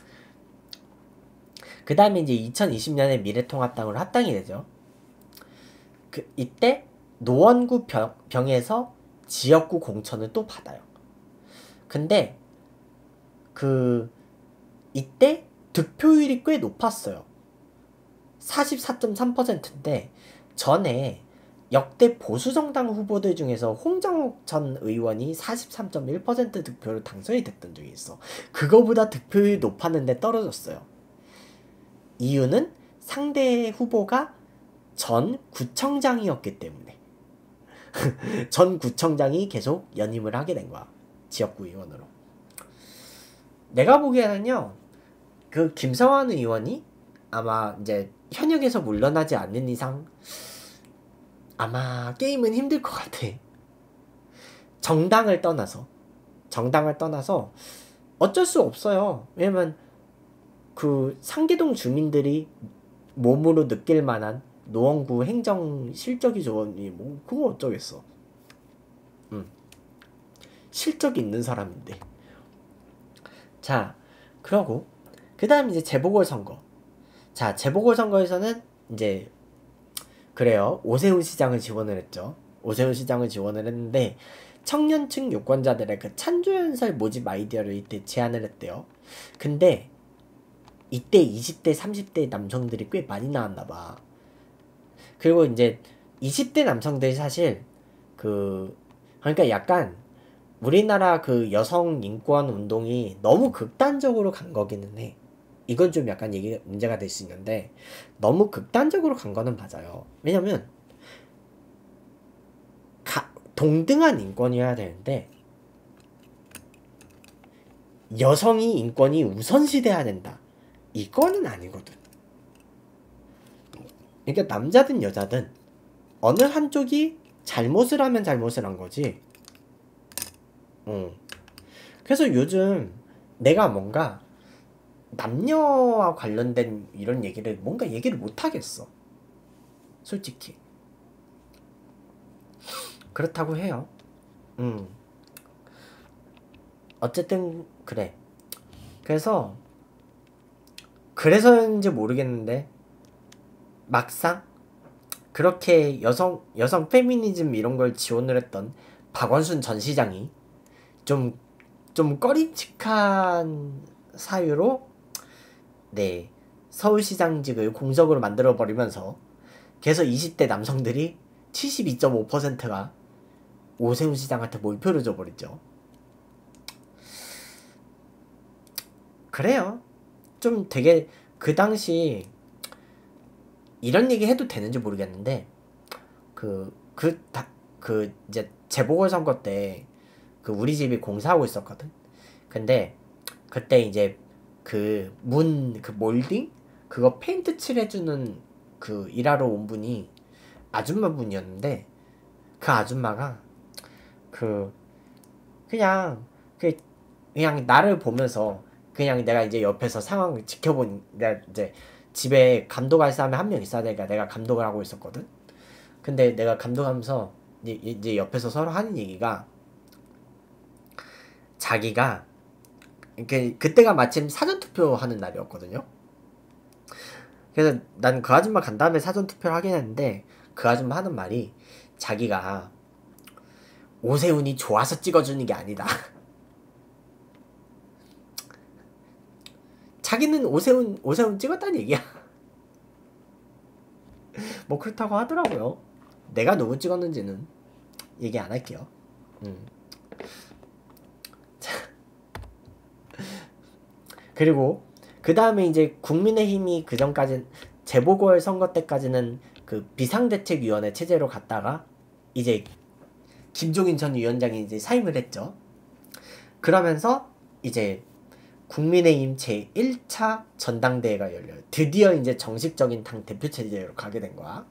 A: 그 다음에 이제 이천이십 년에 미래통합당으로 합당이 되죠. 그 이때 노원구 병, 병에서 지역구 공천을 또 받아요. 근데 그 이때 득표율이 꽤 높았어요. 사십사 점 삼 퍼센트인데 전에 역대 보수정당 후보들 중에서 홍정욱 전 의원이 사십삼 점 일 퍼센트 득표로 당선이 됐던 적이 있어. 그거보다 득표율이 높았는데 떨어졌어요. 이유는 상대 후보가 전 구청장이었기 때문에. 전 구청장이 계속 연임을 하게 된 거야. 지역구 의원으로. 내가 보기에는요, 그 김성환 의원이 아마 이제 현역에서 물러나지 않는 이상 아마 게임은 힘들 것 같아. 정당을 떠나서 정당을 떠나서 어쩔 수 없어요. 왜냐면 그 상계동 주민들이 몸으로 느낄 만한 노원구 행정 실적이 좋으니 뭐 그거 어쩌겠어. 음. 실적이 있는 사람인데. 자, 그러고 그 다음 이제 재보궐선거. 자, 재보궐선거에서는 이제 그래요. 오세훈 시장을 지원을 했죠. 오세훈 시장을 지원을 했는데 청년층 유권자들의 그 찬조연설 모집 아이디어를 이때 제안을 했대요. 근데 이때 이십 대, 삼십 대 남성들이 꽤 많이 나왔나 봐. 그리고 이제 이십 대 남성들이 사실 그 그러니까 약간 우리나라 그 여성 인권 운동이 너무 극단적으로 간 거기는 해. 이건 좀 약간 얘기 문제가 될 수 있는데 너무 극단적으로 간 거는 맞아요. 왜냐면 가, 동등한 인권이어야 되는데 여성이 인권이 우선시돼야 된다. 이거는 아니거든. 그러니까 남자든 여자든 어느 한쪽이 잘못을 하면 잘못을 한 거지. 응. 그래서 요즘 내가 뭔가 남녀와 관련된 이런 얘기를 뭔가 얘기를 못 하겠어. 솔직히. 그렇다고 해요. 음. 어쨌든 그래. 그래서 그래서인지 모르겠는데 막상 그렇게 여성 여성 페미니즘 이런 걸 지원을 했던 박원순 전 시장이 좀 좀 꺼림칙한 사유로 네, 서울시장직을 공석으로 만들어버리면서 그래서 이십 대 남성들이 칠십이 점 오 퍼센트가 오세훈 시장한테 몰표를 줘버렸죠. 그래요. 좀 되게 그 당시 이런 얘기 해도 되는지 모르겠는데 그 그 다 그 이제 재보궐선거 때 그 우리 집이 공사하고 있었거든. 근데 그때 이제 그 문 그 몰딩 그거 페인트 칠해주는 그 일하러 온 분이 아줌마 분이었는데 그 아줌마가 그 그냥 그 그냥 나를 보면서 그냥 내가 이제 옆에서 상황을 지켜본 내가 이제 집에 감독할 사람이 한 명 있어야 되니까 내가 감독을 하고 있었거든. 근데 내가 감독하면서 이제 옆에서 서로 하는 얘기가 자기가 그 그때가 마침 사전투표 하는 날이었거든요. 그래서 난 그 아줌마 간 다음에 사전투표를 하긴 했는데 그 아줌마 하는 말이 자기가 오세훈이 좋아서 찍어주는 게 아니다. 자기는 오세훈 오세훈 찍었다는 얘기야. 뭐 그렇다고 하더라고요. 내가 누구 찍었는지는 얘기 안 할게요. 음. 그리고 그 다음에 이제 국민의힘이 그 전까지 재보궐 선거 때까지는 그 비상대책위원회 체제로 갔다가 이제 김종인 전 위원장이 이제 사임을 했죠. 그러면서 이제 국민의힘 제일 차 전당대회가 열려요. 드디어 이제 정식적인 당 대표 체제로 가게 된 거야.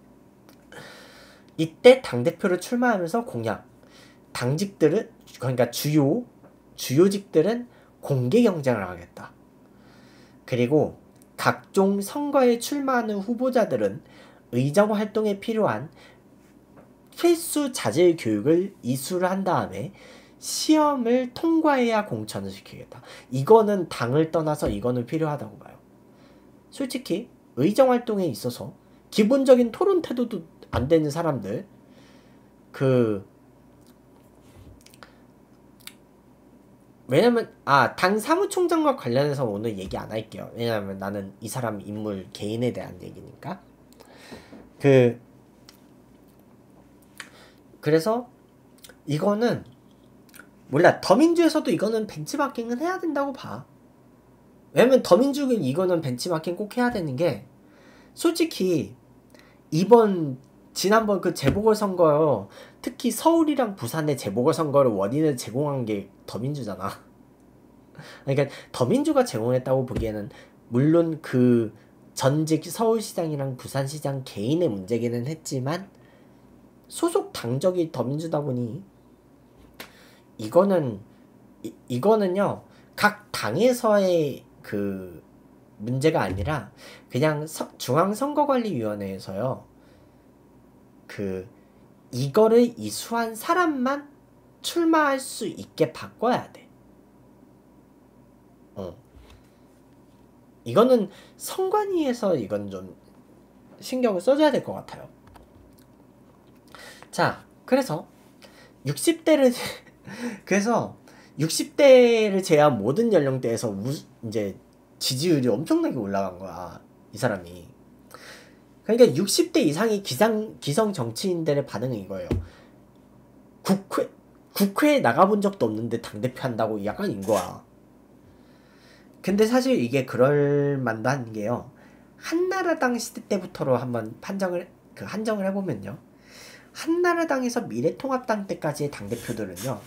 A: 이때 당대표를 출마하면서 공약, 당직들은 그러니까 주요 주요직들은 공개 경쟁을 하겠다. 그리고 각종 선거에 출마하는 후보자들은 의정 활동에 필요한 필수 자질 교육을 이수를 한 다음에 시험을 통과해야 공천을 시키겠다. 이거는 당을 떠나서 이거는 필요하다고 봐요. 솔직히 의정 활동에 있어서 기본적인 토론 태도도 안 되는 사람들 그 왜냐면 아 당 사무총장과 관련해서 오늘 얘기 안 할게요. 왜냐면 나는 이 사람 인물 개인에 대한 얘기니까. 그 그래서 이거는 몰라, 더민주에서도 이거는 벤치마킹은 해야 된다고 봐. 왜냐면 더민주는 이거는 벤치마킹 꼭 해야 되는 게, 솔직히 이번 지난번 그 재보궐선거요, 특히 서울이랑 부산의 재보궐선거를 원인을 제공한 게 더민주잖아. 그러니까 더민주가 제공했다고 보기에는 물론 그 전직 서울시장이랑 부산시장 개인의 문제기는 했지만 소속 당적이 더민주다 보니 이거는 이, 이거는요 각 당에서의 그 문제가 아니라 그냥 서, 중앙선거관리위원회에서요 그 이거를 이수한 사람만 출마할 수 있게 바꿔야 돼. 어. 이거는 선관위에서 이건 좀 신경을 써줘야 될 것 같아요. 자, 그래서 육십 대를 그래서 육십 대를 제한 모든 연령대에서 우, 이제 지지율이 엄청나게 올라간 거야, 이 사람이. 그러니까 육십 대 이상의 기상, 기성 정치인들의 반응은 이거예요. 국회, 국회에 나가본 적도 없는데 당대표 한다고 약간 인 거야. 근데 사실 이게 그럴 만도 한 게요. 한나라당 시대 때부터로 한번 판정을, 그 한정을 해보면요. 한나라당에서 미래통합당 때까지의 당대표들은요.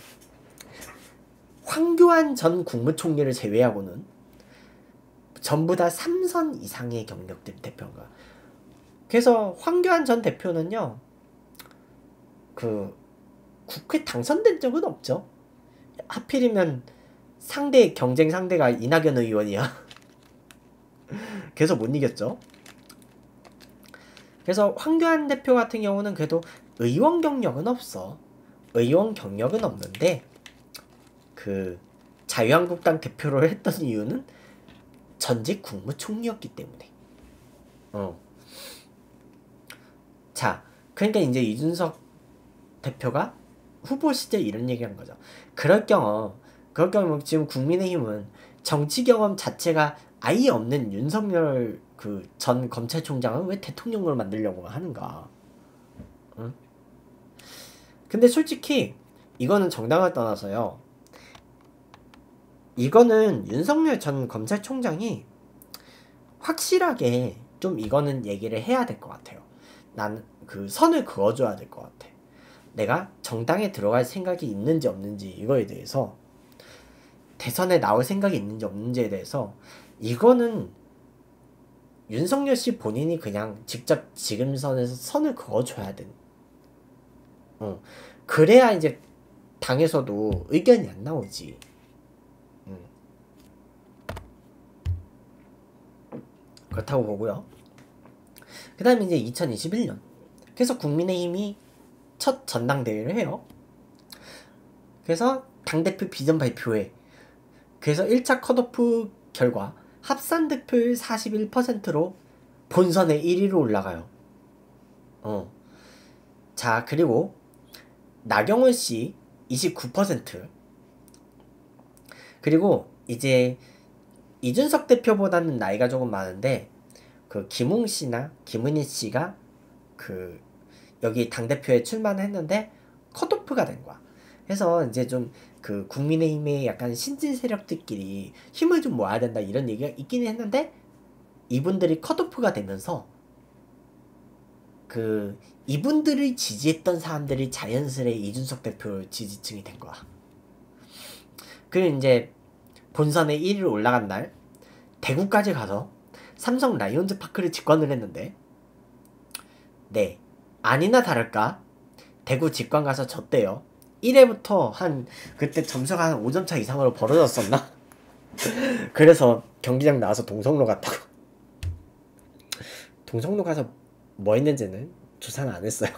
A: 황교안 전 국무총리를 제외하고는 전부 다 삼 선 이상의 경력된 대표인가. 그래서 황교안 전 대표는요. 그 국회 당선된 적은 없죠. 하필이면 상대 경쟁 상대가 이낙연 의원이야. 그래서 못 이겼죠. 그래서 황교안 대표 같은 경우는 그래도 의원 경력은 없어. 의원 경력은 없는데 그 자유한국당 대표를 했던 이유는 전직 국무총리였기 때문에. 어. 자, 그러니까 이제 이준석 대표가 후보 시절 이런 얘기한 거죠. 그럴 경우, 그럴 경우 지금 국민의힘은 정치 경험 자체가 아예 없는 윤석열 그 전 검찰총장은 왜 대통령을 만들려고 하는가? 응? 근데 솔직히 이거는 정당을 떠나서요. 이거는 윤석열 전 검찰총장이 확실하게 좀 이거는 얘기를 해야 될 것 같아요. 난 그 선을 그어줘야 될 것 같아. 내가 정당에 들어갈 생각이 있는지 없는지 이거에 대해서, 대선에 나올 생각이 있는지 없는지에 대해서 이거는 윤석열 씨 본인이 그냥 직접 지금 선에서 선을 그어줘야 돼. 어. 그래야 이제 당에서도 의견이 안 나오지. 음. 그렇다고 보고요. 그 다음에 이제 이천이십일 년. 그래서 국민의힘이 첫 전당대회를 해요. 그래서 당대표 비전 발표회. 그래서 일 차 컷오프 결과 합산 득표율 사십일 퍼센트로 본선에 일 위로 올라가요. 어. 자, 그리고 나경원 씨 이십구 퍼센트. 그리고 이제 이준석 대표보다는 나이가 조금 많은데 그 김웅 씨나 김은희 씨가 그 여기 당대표에 출마를 했는데 컷오프가 된 거야. 그래서 이제 좀 그 국민의힘의 약간 신진 세력들끼리 힘을 좀 모아야 된다 이런 얘기가 있긴 했는데 이분들이 컷오프가 되면서 그 이분들을 지지했던 사람들이 자연스레 이준석 대표 지지층이 된 거야. 그리고 이제 본선에 일 위로 올라간 날 대구까지 가서 삼성 라이온즈 파크를 직관을 했는데, 네, 아니나 다를까 대구 직관 가서 졌대요. 일 회부터 한 그때 점수가 한 오 점 차 이상으로 벌어졌었나? 그래서 경기장 나와서 동성로 갔다고. 동성로 가서 뭐 했는지는 조사는 안 했어요.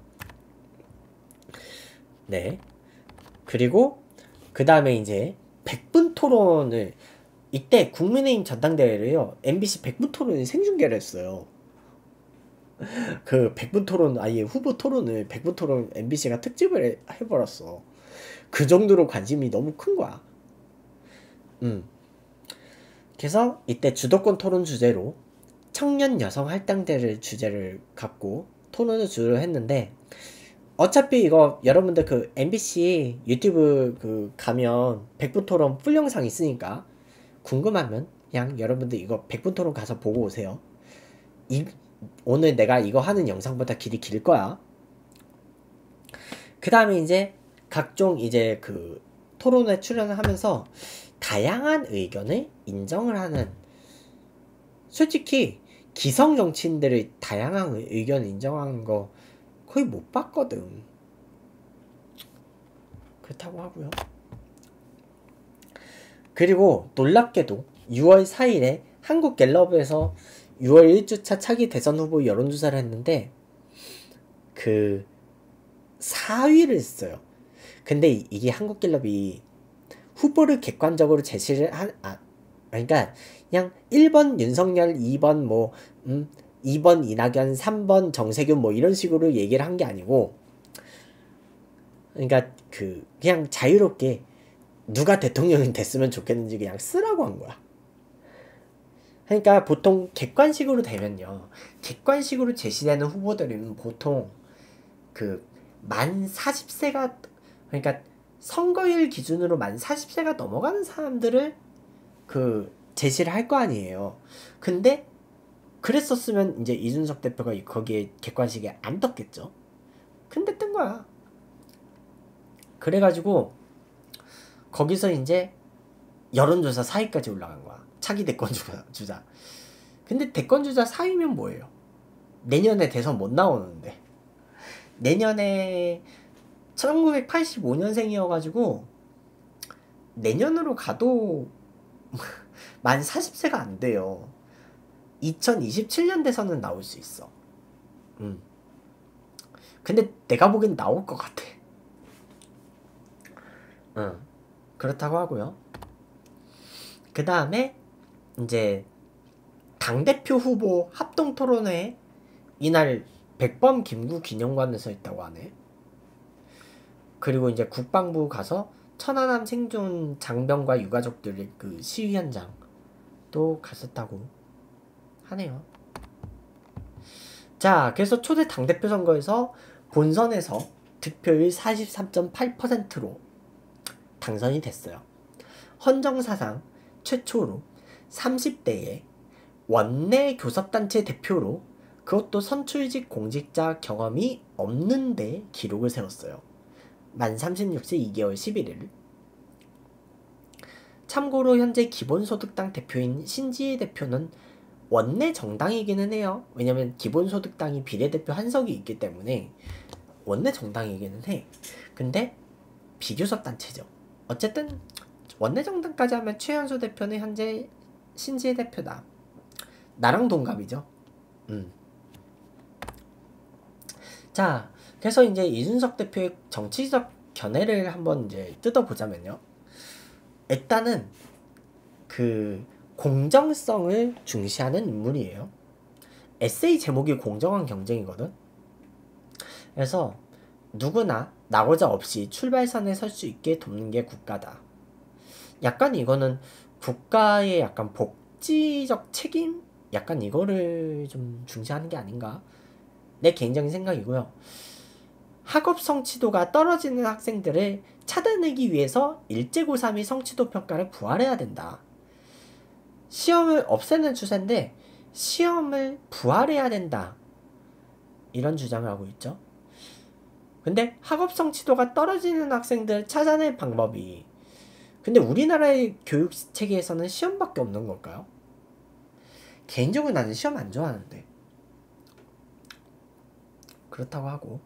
A: 네. 그리고 그 다음에 이제 백 분 토론을, 이때 국민의힘 전당대회를요 엠비씨 백 분 토론을 생중계를 했어요. 그 백 분 토론, 아예 후보 토론을 백 분 토론 엠비씨가 특집을 해버렸어. 그 정도로 관심이 너무 큰 거야. 음. 그래서 이때 주도권 토론 주제로 청년 여성 할당제를 주제를 갖고 토론을 주로 했는데, 어차피 이거 여러분들 그 엠비씨 유튜브 그 가면 백분 토론 풀 영상 있으니까 궁금하면 그냥 여러분들 이거 백분 토론 가서 보고 오세요. 이, 오늘 내가 이거 하는 영상보다 길이 길 거야. 그 다음에 이제 각종 이제 그 토론에 출연을 하면서 다양한 의견을 인정을 하는, 솔직히 기성 정치인들의 다양한 의견을 인정하는 거 거의 못 봤거든. 그렇다고 하고요. 그리고 놀랍게도 유월 사일에 한국갤럽에서 유월 일 주차 차기 대선 후보 여론조사를 했는데 그 사 위를 했어요. 근데 이게 한국갤럽이 후보를 객관적으로 제시를 한, 아, 그러니까 그냥 일 번 윤석열, 이 번 뭐, 음, 이 번 이낙연, 삼 번 정세균 뭐 이런 식으로 얘기를 한 게 아니고, 그러니까 그, 그냥 자유롭게 누가 대통령이 됐으면 좋겠는지 그냥 쓰라고 한 거야. 그러니까 보통 객관식으로 되면요. 객관식으로 제시되는 후보들은 보통 그 만 사십 세가, 그러니까 선거일 기준으로 만 사십 세가 넘어가는 사람들을 그 제시를 할 거 아니에요. 근데 그랬었으면 이제 이준석 대표가 거기에 객관식에 안 떴겠죠. 근데 뜬 거야. 그래가지고 거기서 이제 여론조사 사 위까지 올라간 거야. 차기 대권 주자. 근데 대권 주자 사 위면 뭐예요? 내년에 대선 못 나오는데. 내년에 천구백팔십오 년생이어가지고 내년으로 가도 만 사십 세가 안 돼요. 이천이십칠 년 대선은 나올 수 있어. 음. 근데 내가 보기엔 나올 것 같아. 응. 그렇다고 하고요. 그 다음에 이제 당대표 후보 합동 토론회에 이날 백범 김구 기념관에서 있다고 하네. 그리고 이제 국방부 가서 천안함 생존 장병과 유가족들의 그 시위 현장 또 갔었다고 하네요. 자, 그래서 초대 당대표 선거에서 본선에서 득표율 사십삼 점 팔 퍼센트로 당선이 됐어요. 헌정사상 최초로 삼십 대의 원내 교섭단체 대표로, 그것도 선출직 공직자 경험이 없는데 기록을 세웠어요. 만 삼십육 세 이 개월 십일 일. 참고로 현재 기본소득당 대표인 신지혜 대표는 원내 정당이기는 해요. 왜냐면 기본소득당이 비례대표 한 석이 있기 때문에 원내 정당이기는 해. 근데 비교섭단체죠. 어쨌든 원내 정당까지 하면 최연소 대표는 현재 신지혜 대표다. 나랑 동갑이죠. 음. 자, 그래서 이제 이준석 대표의 정치적 견해를 한번 이제 뜯어보자면요. 일단은 그 공정성을 중시하는 인물이에요. 에세이 제목이 공정한 경쟁이거든. 그래서 누구나 낙오자 없이 출발선에 설 수 있게 돕는 게 국가다. 약간 이거는 국가의 약간 복지적 책임? 약간 이거를 좀 중시하는 게 아닌가? 내 개인적인 생각이고요. 학업 성취도가 떨어지는 학생들을 찾아내기 위해서 일제고사 및 성취도 평가를 부활해야 된다. 시험을 없애는 추세인데 시험을 부활해야 된다. 이런 주장을 하고 있죠. 근데 학업 성취도가 떨어지는 학생들을 찾아낼 방법이, 근데 우리나라의 교육 체계에서는 시험밖에 없는 걸까요? 개인적으로 나는 시험 안 좋아하는데. 그렇다고 하고,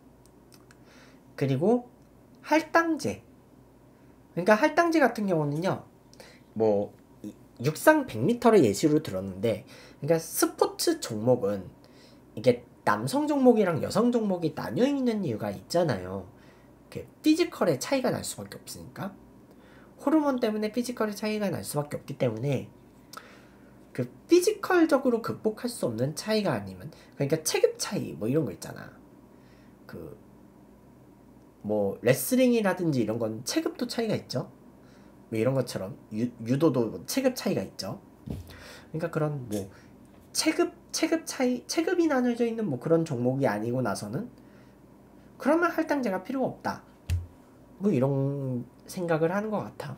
A: 그리고 할당제. 그러니까 할당제 같은 경우는요, 뭐 육상 백 미터를 예시로 들었는데, 그러니까 스포츠 종목은 이게 남성 종목이랑 여성 종목이 나뉘어 있는 이유가 있잖아요. 피지컬의 차이가 날 수밖에 없으니까. 호르몬 때문에 피지컬의 차이가 날 수밖에 없기 때문에 그 피지컬적으로 극복할 수 없는 차이가 아니면, 그러니까 체급 차이 뭐 이런 거 있잖아. 그 뭐 레슬링이라든지 이런 건 체급도 차이가 있죠. 뭐 이런 것처럼 유, 유도도 체급 차이가 있죠. 그러니까 그런 뭐 체급 체급 차이 체급이 나눠져 있는 뭐 그런 종목이 아니고 나서는 그러면 할당제가 필요 없다. 뭐 이런 생각을 하는 것 같아.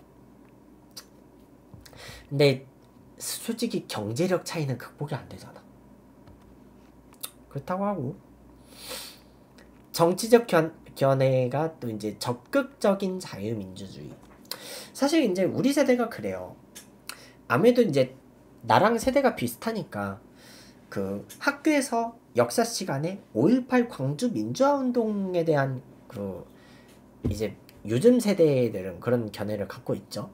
A: 근데 솔직히 경제력 차이는 극복이 안 되잖아. 그렇다고 하고 정치적 견, 견해가 또 이제 적극적인 자유민주주의. 사실 이제 우리 세대가 그래요. 아무래도 이제 나랑 세대가 비슷하니까 그 학교에서 역사 시간에 오일팔 광주 민주화 운동에 대한 그 이제 요즘 세대들은 그런 견해를 갖고 있죠.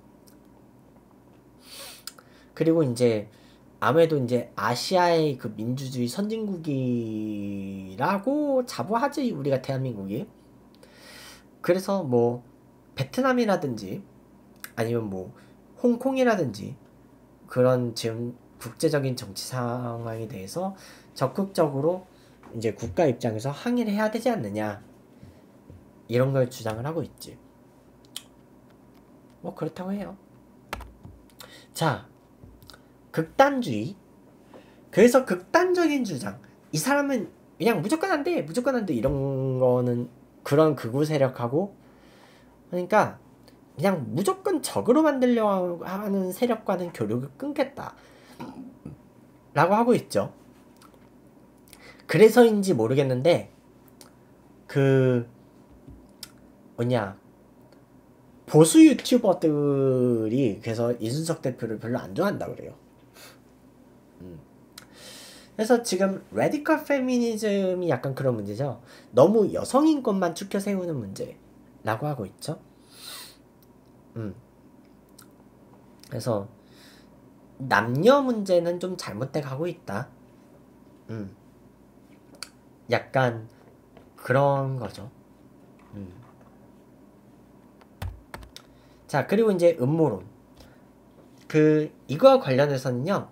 A: 그리고 이제 아무래도 이제 아시아의 그 민주주의 선진국이라고 자부하지 우리가 대한민국이. 그래서 뭐 베트남이라든지 아니면 뭐 홍콩이라든지 그런 지금 국제적인 정치 상황에 대해서 적극적으로 이제 국가 입장에서 항의를 해야 되지 않느냐 이런 걸 주장을 하고 있지. 뭐 그렇다고 해요. 자, 극단주의. 그래서 극단적인 주장. 이 사람은 그냥 무조건 안 돼, 무조건 안 돼 이런 거는 그런 극우 세력하고, 그러니까 그냥 무조건 적으로 만들려고 하는 세력과는 교류를 끊겠다 라고 하고 있죠. 그래서인지 모르겠는데 그 뭐냐 보수 유튜버들이 그래서 이준석 대표를 별로 안 좋아한다 그래요. 음. 그래서 지금 레디컬 페미니즘이 약간 그런 문제죠. 너무 여성인권만 추켜 세우는 문제라고 하고 있죠. 음. 그래서 남녀 문제는 좀 잘못돼 가고 있다. 음. 약간 그런 거죠. 음. 자, 그리고 이제 음모론. 그 이거와 관련해서는요.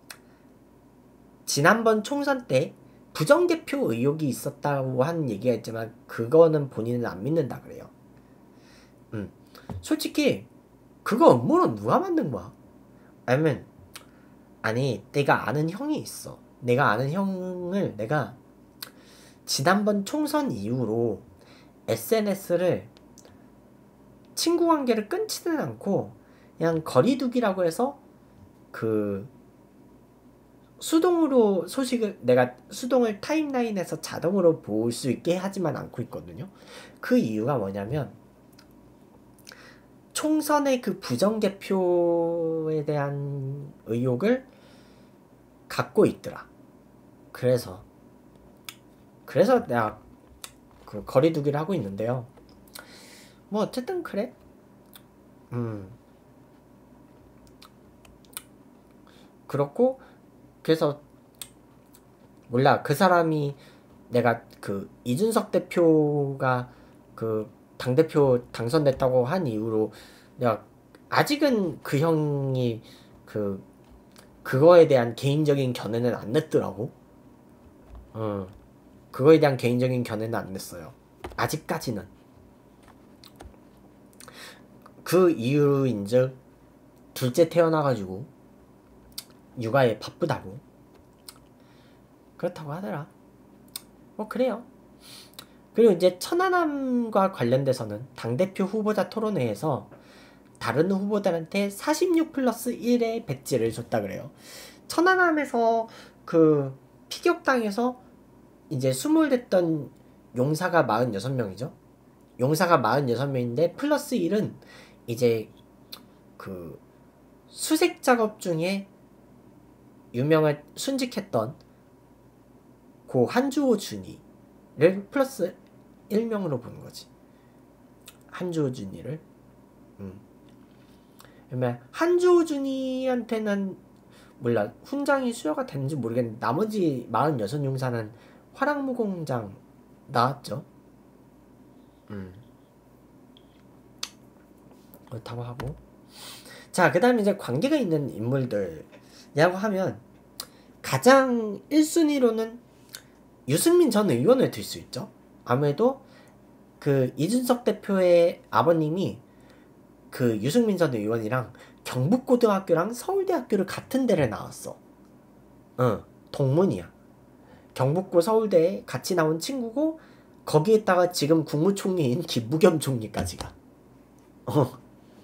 A: 지난번 총선 때 부정개표 의혹이 있었다고 하는 얘기가 있지만 그거는 본인은 안 믿는다 그래요. 음. 솔직히 그거 음모론 누가 만든 거야? 아니면 아니 내가 아는 형이 있어. 내가 아는 형을 내가 지난번 총선 이후로 에스엔에스를 친구 관계를 끊지는 않고 그냥 거리두기라고 해서 그 수동으로 소식을 내가 수동을 타임라인에서 자동으로 볼 수 있게 하지만 않고 있거든요. 그 이유가 뭐냐면 총선의 그 부정개표에 대한 의혹을 갖고 있더라. 그래서 그래서 내가 그 거리두기를 하고 있는데요. 뭐 어쨌든 그래. 음. 그렇고 그래서 몰라 그 사람이 내가 그 이준석 대표가 그 당대표 당선됐다고 한 이후로 내가 아직은 그 형이 그 그거에 대한 개인적인 견해는 안 냈더라고. 어. 그거에 대한 개인적인 견해는 안 냈어요. 아직까지는. 그 이후로인즉 둘째 태어나가지고 육아에 바쁘다고 그렇다고 하더라. 뭐 그래요. 그리고 이제 천안함과 관련돼서는 당대표 후보자 토론회에서 다른 후보들한테 사십육 플러스 일의 배지를 줬다 그래요. 천안함에서 그 피격당해서 이제 수몰됐던 용사가 사십육 명이죠. 용사가 사십육 명인데 플러스 일은 이제 그 수색 작업 중에 유명한 순직했던 고 한주호 준이를 플러스 일 명으로 보는 거지. 한주호 준이를. 음. 그러면 한주호 준이한테는 몰라 훈장이 수여가 됐는지 모르겠는데 나머지 사십육 용사는 화랑무공장 나왔죠. 음. 그렇다고 하고. 자, 그 다음에 이제 관계가 있는 인물들이라고 하면 가장 일 순위로는 유승민 전 의원을 들 수 있죠. 아무래도 그 이준석 대표의 아버님이 그 유승민 전 의원이랑 경북고등학교랑 서울대학교를 같은 데를 나왔어. 응, 동문이야. 경북고 서울대에 같이 나온 친구고 거기에다가 지금 국무총리인 김부겸 총리까지가. 어.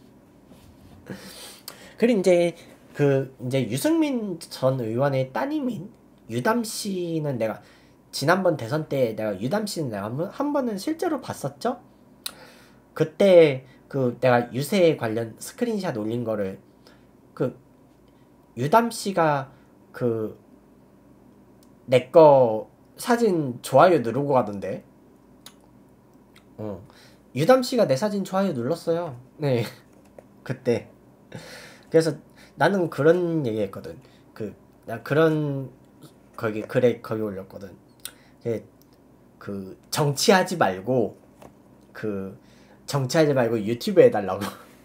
A: 그리고 이제 그 이제 유승민 전 의원의 따님인 유담 씨는 내가 지난번 대선 때 내가 유담 씨는 내가 한, 한 번은 실제로 봤었죠. 그때 그 내가 유세 관련 스크린샷 올린 거를 그 유담 씨가 그 내 거 사진 좋아요 누르고 가던데. 어. 유담 씨가 내 사진 좋아요 눌렀어요. 네. 그때. 그래서 나는 그런 얘기했거든. 그 나 그런 거기 글에 거기 올렸거든. 그 정치하지 말고 그 정치하지 말고 유튜브 해달라고.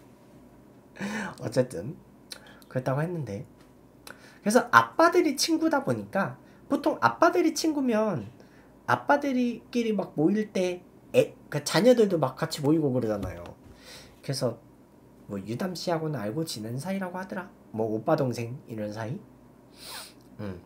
A: 어쨌든 그랬다고 했는데, 그래서 아빠들이 친구다 보니까 보통 아빠들이 친구면 아빠들끼리 막 모일 때 애, 그 자녀들도 막 같이 모이고 그러잖아요. 그래서 뭐 유담 씨하고는 알고 지낸 사이라고 하더라. 뭐 오빠 동생 이런 사이. 음.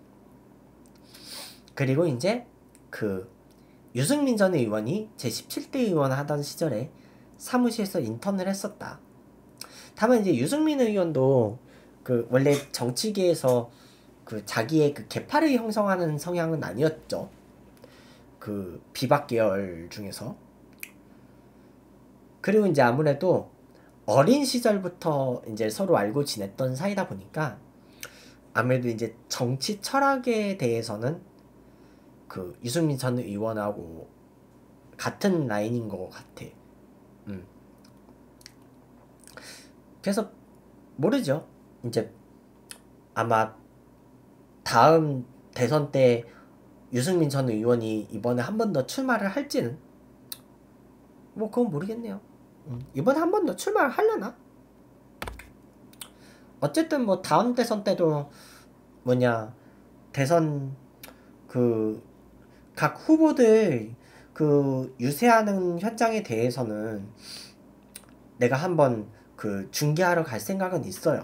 A: 그리고 이제 그 유승민 전 의원이 제십칠 대 의원 하던 시절에 사무실에서 인턴을 했었다. 다만 이제 유승민 의원도 그 원래 정치계에서 그 자기의 그 계파를 형성하는 성향은 아니었죠. 그 비박 계열 중에서. 그리고 이제 아무래도 어린 시절부터 이제 서로 알고 지냈던 사이다 보니까 아무래도 이제 정치 철학에 대해서는 그 유승민 전 의원하고 같은 라인인 것 같아. 음. 그래서 모르죠. 이제 아마 다음 대선 때 유승민 전 의원이 이번에 한 번 더 출마를 할지는 뭐 그건 모르겠네요. 음. 이번에 한 번 더 출마를 하려나? 어쨌든 뭐 다음 대선 때도 뭐냐 대선 그 각 후보들 그 유세하는 현장에 대해서는 내가 한번 그 중계하러 갈 생각은 있어요.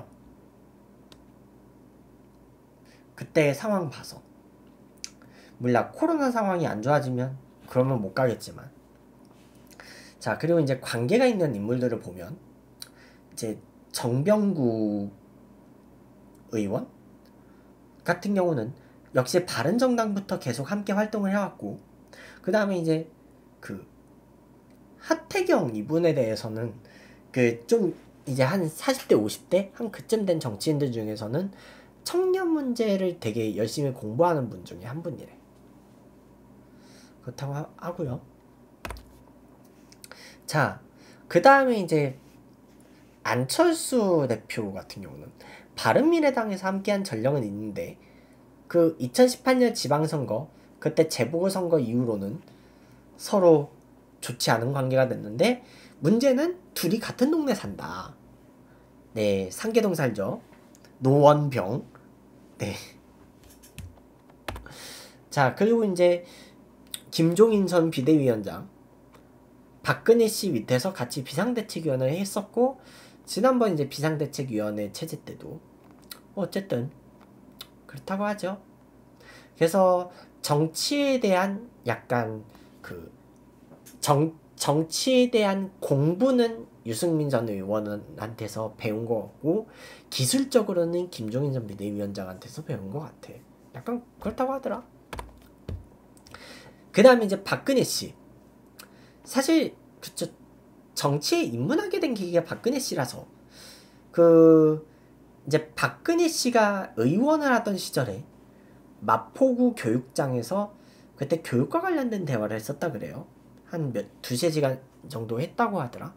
A: 그때 상황 봐서. 몰라, 코로나 상황이 안 좋아지면 그러면 못 가겠지만. 자, 그리고 이제 관계가 있는 인물들을 보면 이제 정병구 의원 같은 경우는 역시 바른정당부터 계속 함께 활동을 해왔고, 그 다음에 이제 그 하태경 이분에 대해서는 그 좀 이제 한 사십 대 오십 대 한 그쯤 된 정치인들 중에서는 청년 문제를 되게 열심히 공부하는 분 중에 한 분이래. 그렇다고 하, 하고요. 자, 그 다음에 이제 안철수 대표 같은 경우는 바른미래당에서 함께한 전력은 있는데 그 이천십팔 년 지방선거 그때 재보궐선거 이후로는 서로 좋지 않은 관계가 됐는데, 문제는 둘이 같은 동네 산다. 네, 상계동 살죠. 노원병. 네. 자, 그리고 이제 김종인 전 비대위원장 박근혜 씨 밑에서 같이 비상대책위원회 했었고, 지난번 이제 비상대책위원회 체제 때도 어쨌든 그렇다고 하죠. 그래서 정치에 대한 약간 그 정, 정치에 대한 공부는 유승민 전 의원한테서 배운 것 같고, 기술적으로는 김종인 전 비대위원장한테서 배운 것 같아. 약간 그렇다고 하더라. 그 다음에 이제 박근혜 씨. 사실 그쵸, 정치에 입문하게 된 계기가 박근혜 씨라서 그 이제 박근혜 씨가 의원을 하던 시절에 마포구 교육장에서 그때 교육과 관련된 대화를 했었다 그래요. 한 몇 두세 시간 정도 했다고 하더라.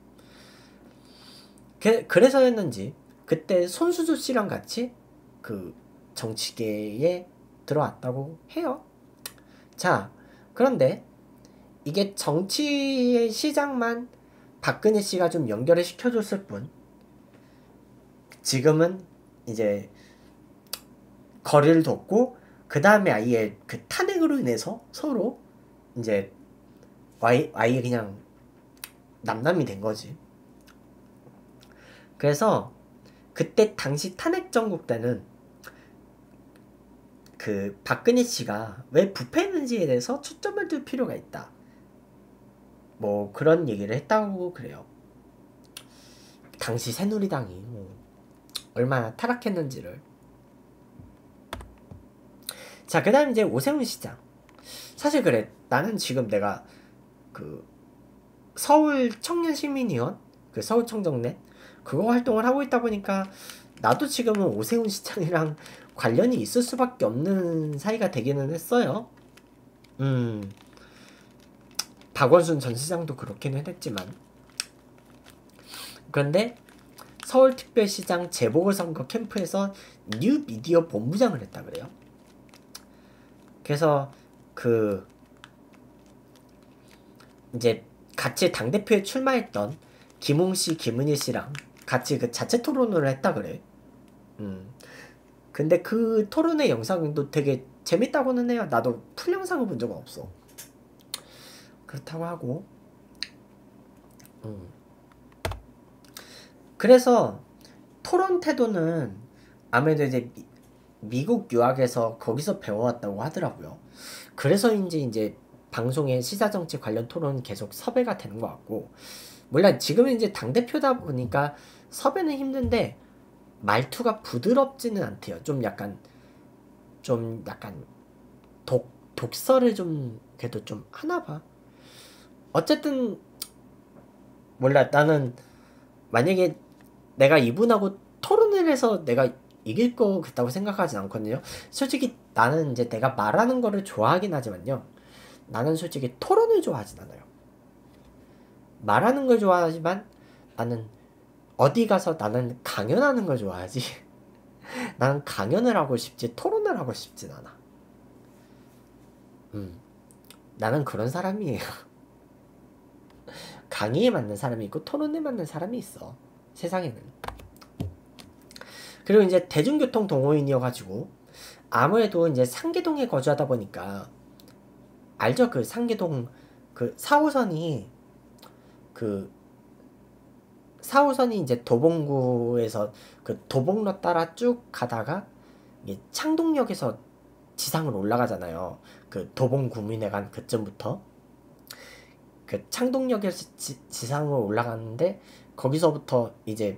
A: 그, 그래서였는지 그때 손수조 씨랑 같이 그 정치계에 들어왔다고 해요. 자, 그런데 이게 정치의 시작만 박근혜 씨가 좀 연결을 시켜줬을 뿐, 지금은 이제 거리를 뒀고, 그 다음에 아예 그 탄핵으로 인해서 서로 이제 아예, 아예 그냥 남남이 된 거지. 그래서 그때 당시 탄핵 정국 때는 그 박근혜 씨가 왜 부패했는지에 대해서 초점을 둘 필요가 있다. 뭐 그런 얘기를 했다고 그래요. 당시 새누리당이 뭐 얼마나 타락했는지를. 자, 그 다음 이제 오세훈 시장. 사실 그래, 나는 지금 내가 그 서울 청년시민위원, 그 서울청정net 그거 활동을 하고 있다 보니까 나도 지금은 오세훈 시장이랑 관련이 있을 수밖에 없는 사이가 되기는 했어요. 음, 박원순 전 시장도 그렇기는 했지만. 그런데 서울특별시장 재보궐선거 캠프에서 뉴미디어 본부장을 했다 그래요. 그래서 그 이제 같이 당대표에 출마했던 김웅씨, 김은희 씨랑 같이 그 자체 토론을 했다 그래. 음. 근데 그 토론의 영상도 되게 재밌다고는 해요. 나도 풀 영상을 본 적은 없어. 그렇다고 하고. 음. 그래서 토론 태도는 아무래도 이제 미, 미국 유학에서 거기서 배워왔다고 하더라고요. 그래서인지 이제 방송에 시사정치 관련 토론 계속 섭외가 되는 것 같고, 물론 지금은 이제 당대표다 보니까 섭외는 힘든데 말투가 부드럽지는 않대요. 좀 약간 좀 약간 독 독설을 좀 그래도 좀 하나 봐. 어쨌든 몰라. 나는 만약에 내가 이분하고 토론을 해서 내가 이길 거 같다고 생각하진 않거든요. 솔직히 나는 이제 내가 말하는 거를 좋아하긴 하지만요. 나는 솔직히 토론을 좋아하진 않아요. 말하는 걸 좋아하지만 나는 어디 가서 나는 강연하는 걸 좋아하지. 나는 강연을 하고 싶지 토론을 하고 싶진 않아. 음, 나는 그런 사람이에요. 강의에 맞는 사람이 있고 토론에 맞는 사람이 있어. 세상에는. 그리고 이제 대중교통 동호인이어가지고 아무래도 이제 상계동에 거주하다 보니까 알죠? 그 상계동 그 사 호선이 그 사 호선이 이제 도봉구에서 그 도봉로 따라 쭉 가다가 이게 창동역에서 지상으로 올라가잖아요. 그 도봉구민회관 그쯤부터 그 창동역에서 지, 지상으로 올라가는데 거기서부터 이제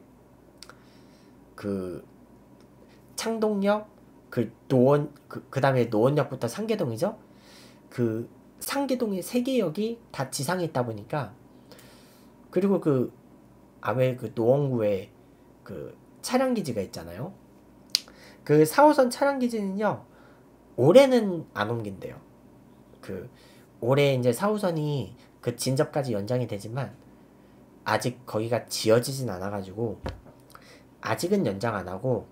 A: 그 창동역 그 노원 그, 그 다음에 노원역부터 상계동이죠. 그 상계동의 세 개 역이 다 지상에 있다 보니까 그리고 그 아베 그 노원구에 그 차량기지가 있잖아요. 그 사 호선 차량기지는요 올해는 안 옮긴대요. 그 올해 이제 사 호선이 그 진접까지 연장이 되지만 아직 거기가 지어지진 않아가지고 아직은 연장 안 하고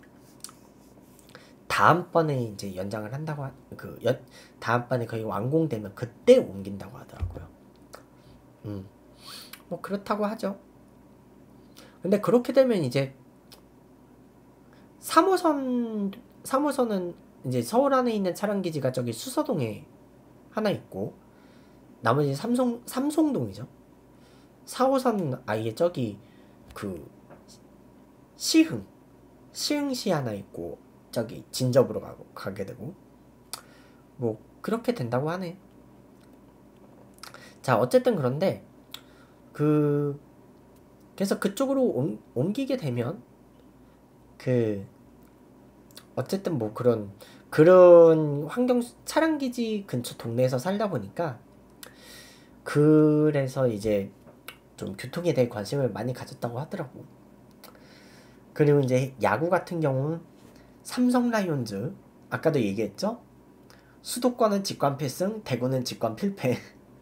A: 다음번에 이제 연장을 한다고 하, 그 연, 다음번에 거의 완공되면 그때 옮긴다고 하더라고요. 음, 뭐 그렇다고 하죠. 근데 그렇게 되면 이제 삼 호선 삼 호선은 이제 서울 안에 있는 차량기지가 저기 수서동에 하나 있고 나머지 삼성 삼송동이죠. 사 호선 아예 저기 그 시흥 시흥시 하나 있고 저기 진접으로 가고 가게 되고 뭐 그렇게 된다고 하네. 자, 어쨌든 그런데 그 그래서 그쪽으로 옮, 옮기게 되면 그 어쨌든 뭐 그런 그런 환경 차량기지 근처 동네에서 살다 보니까 그래서 이제 좀 교통에 대해 관심을 많이 가졌다고 하더라고. 그리고 이제 야구 같은 경우는 삼성 라이온즈 아까도 얘기했죠. 수도권은 직관 필승, 대구는 직관 필패.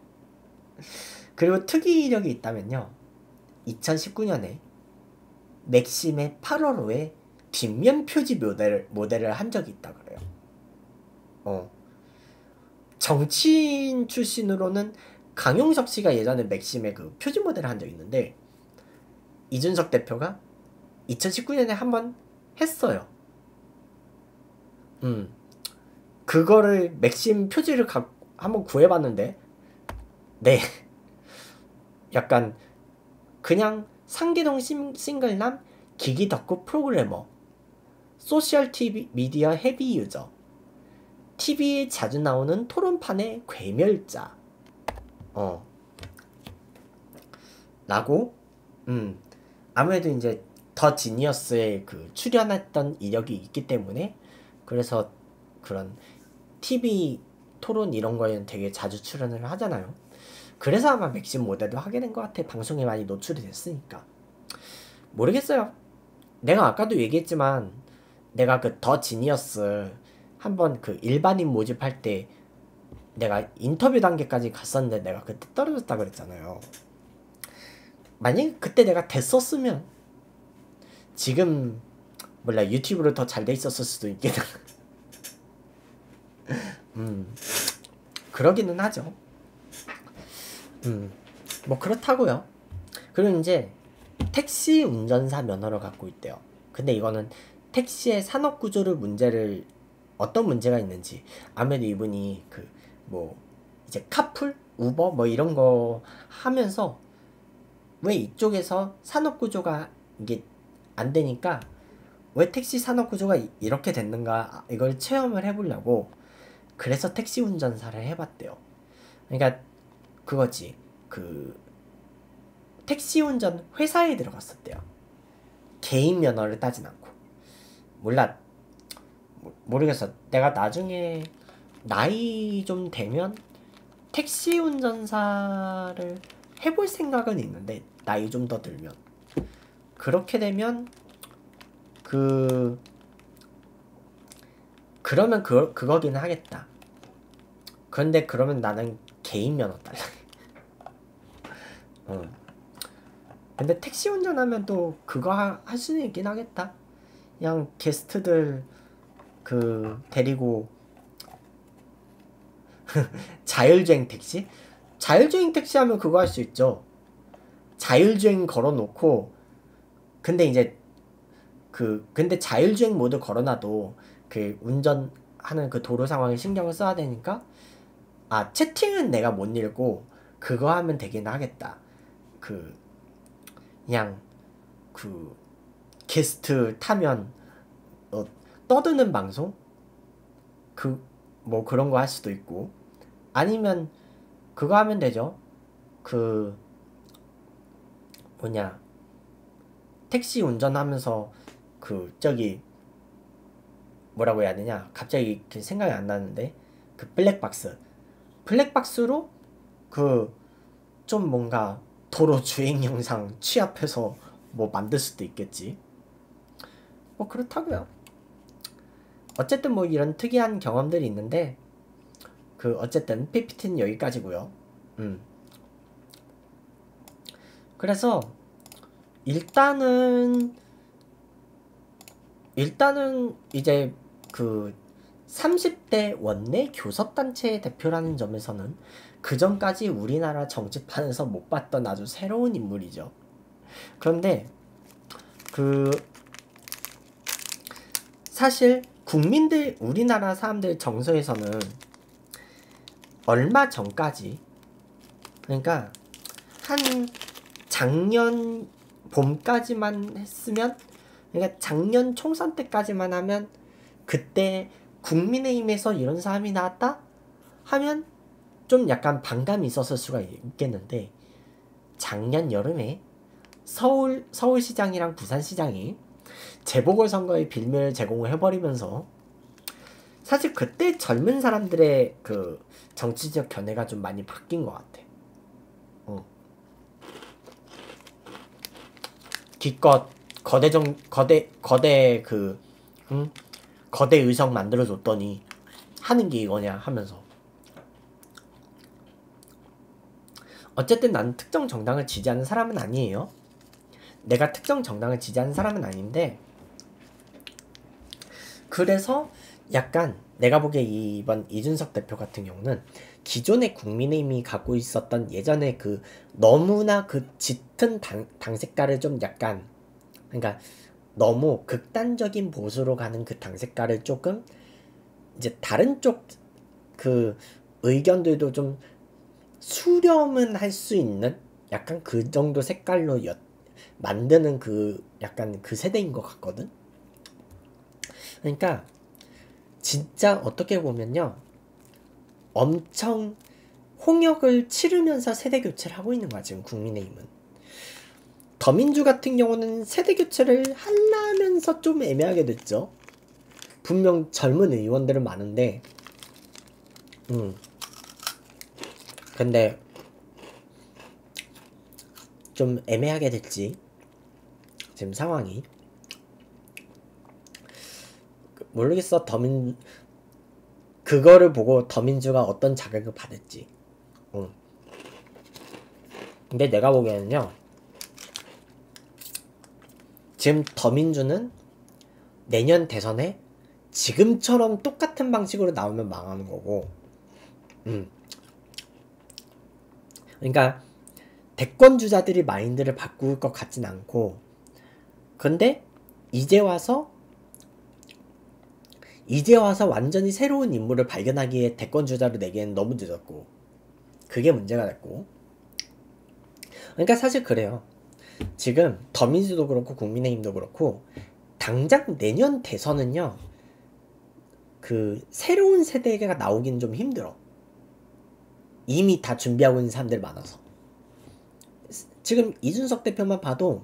A: 그리고 특이력이 있다면요. 이천십구 년에 맥심의 팔월호에 뒷면 표지 모델을, 모델을 한 적이 있다 그래요. 어. 정치인 출신으로는 강용석 씨가 예전에 맥심의 그 표지 모델을 한 적이 있는데 이준석 대표가 이천십구 년에 한번 했어요. 음. 그거를 맥심 표지를 가, 한번 구해봤는데 네. 약간 그냥 상계동 싱글남 기기 덕후 프로그래머 소셜 티비 미디어 헤비 유저 티비에 자주 나오는 토론판의 괴멸자 어 라고 음 아무래도 이제 더 지니어스에 그 출연했던 이력이 있기 때문에 그래서 그런 티비 토론 이런 거에는 되게 자주 출연을 하잖아요. 그래서 아마 맥심 모델도 하게 된 것 같아. 방송에 많이 노출이 됐으니까. 모르겠어요. 내가 아까도 얘기했지만 내가 그 더 지니어스 한번 그 일반인 모집할 때 내가 인터뷰 단계까지 갔었는데 내가 그때 떨어졌다 그랬잖아요. 만약에 그때 내가 됐었으면 지금 몰라 유튜브로 더 잘 돼 있었을 수도 있겠다. 음 그러기는 하죠. 음 뭐 그렇다고요. 그리고 이제 택시 운전사 면허를 갖고 있대요. 근데 이거는 택시의 산업 구조를 문제를 어떤 문제가 있는지 아무래도 이분이 그 뭐 이제 카풀 우버 뭐 이런 거 하면서 왜 이쪽에서 산업 구조가 이게 안 되니까 왜 택시 산업 구조가 이렇게 됐는가 이걸 체험을 해보려고 그래서 택시 운전사를 해봤대요. 그러니까 그거지 그 택시 운전 회사에 들어갔었대요. 개인 면허를 따진 않고. 몰라 모르겠어. 내가 나중에 나이 좀 되면 택시 운전사를 해볼 생각은 있는데 나이 좀 더 들면 그렇게 되면 그 그러면 그 그거긴 하겠다. 그런데 그러면 나는 개인 면허 딸래. 어. 근데 택시 운전하면 또 그거 할 수는 있긴 하겠다. 그냥 게스트들 그 데리고 자율주행 택시? 자율주행 택시 하면 그거 할 수 있죠. 자율주행 걸어놓고 근데 이제 그 근데 자율주행 모드 걸어놔도 그 운전하는 그 도로 상황에 신경을 써야 되니까 아 채팅은 내가 못 읽고 그거 하면 되긴 하겠다. 그 그냥 그 게스트 타면 어, 떠드는 방송? 그 뭐 그런 거 할 수도 있고 아니면 그거 하면 되죠. 그 뭐냐 택시 운전하면서 그 저기 뭐라고 해야 되냐 갑자기 생각이 안 나는데 그 블랙박스 블랙박스로 그 좀 뭔가 도로 주행 영상 취합해서 뭐 만들 수도 있겠지. 뭐 그렇다고요. 어쨌든 뭐 이런 특이한 경험들이 있는데 그 어쨌든 피피티는 여기까지고요. 음. 그래서 일단은 일단은 이제 그 삼십 대 원내 교섭단체의 대표라는 점에서는 그 전까지 우리나라 정치판에서 못 봤던 아주 새로운 인물이죠. 그런데 그 사실 국민들 우리나라 사람들 정서에서는 얼마 전까지 그러니까 한 작년 봄까지만 했으면 그러니까 작년 총선 때까지만 하면 그때 국민의힘에서 이런 사람이 나왔다 하면 좀 약간 반감이 있었을 수가 있겠는데 작년 여름에 서울 서울시장이랑 부산시장이 재보궐선거의 빌미를 제공을 해버리면서 사실 그때 젊은 사람들의 그 정치적 견해가 좀 많이 바뀐 것 같아. 어. 기껏 거대정 거대 거대 그 응? 거대 의석 만들어줬더니 하는 게 이거냐 하면서 어쨌든 난 특정 정당을 지지하는 사람은 아니에요. 내가 특정 정당을 지지하는 사람은 아닌데 그래서 약간 내가 보기에 이번 이준석 대표 같은 경우는 기존의 국민의힘이 갖고 있었던 예전에 그 너무나 그 짙은 당, 당 색깔을 좀 약간 그러니까 너무 극단적인 보수로 가는 그 당 색깔을 조금 이제 다른 쪽 그 의견들도 좀 수렴은 할 수 있는 약간 그 정도 색깔로 여, 만드는 그 약간 그 세대인 것 같거든. 그러니까 진짜 어떻게 보면요, 엄청 홍역을 치르면서 세대 교체를 하고 있는 거야 지금 국민의힘은. 더민주 같은 경우는 세대 교체를 하려면서 좀 애매하게 됐죠. 분명 젊은 의원들은 많은데, 음, 근데 좀 애매하게 됐지 지금 상황이. 모르겠어. 더민 그거를 보고 더민주가 어떤 자극을 받을지. 응. 근데 내가 보기에는요, 지금 더민주는 내년 대선에 지금처럼 똑같은 방식으로 나오면 망하는 거고, 음. 그러니까 대권 주자들이 마인드를 바꿀 것 같진 않고, 근데 이제 와서 이제 와서 완전히 새로운 인물을 발견하기에 대권 주자로 내기에는 너무 늦었고, 그게 문제가 됐고. 그러니까 사실 그래요. 지금 더민주도 그렇고 국민의힘도 그렇고 당장 내년 대선은요, 그 새로운 세대가 나오긴 좀 힘들어. 이미 다 준비하고 있는 사람들 많아서. 지금 이준석 대표만 봐도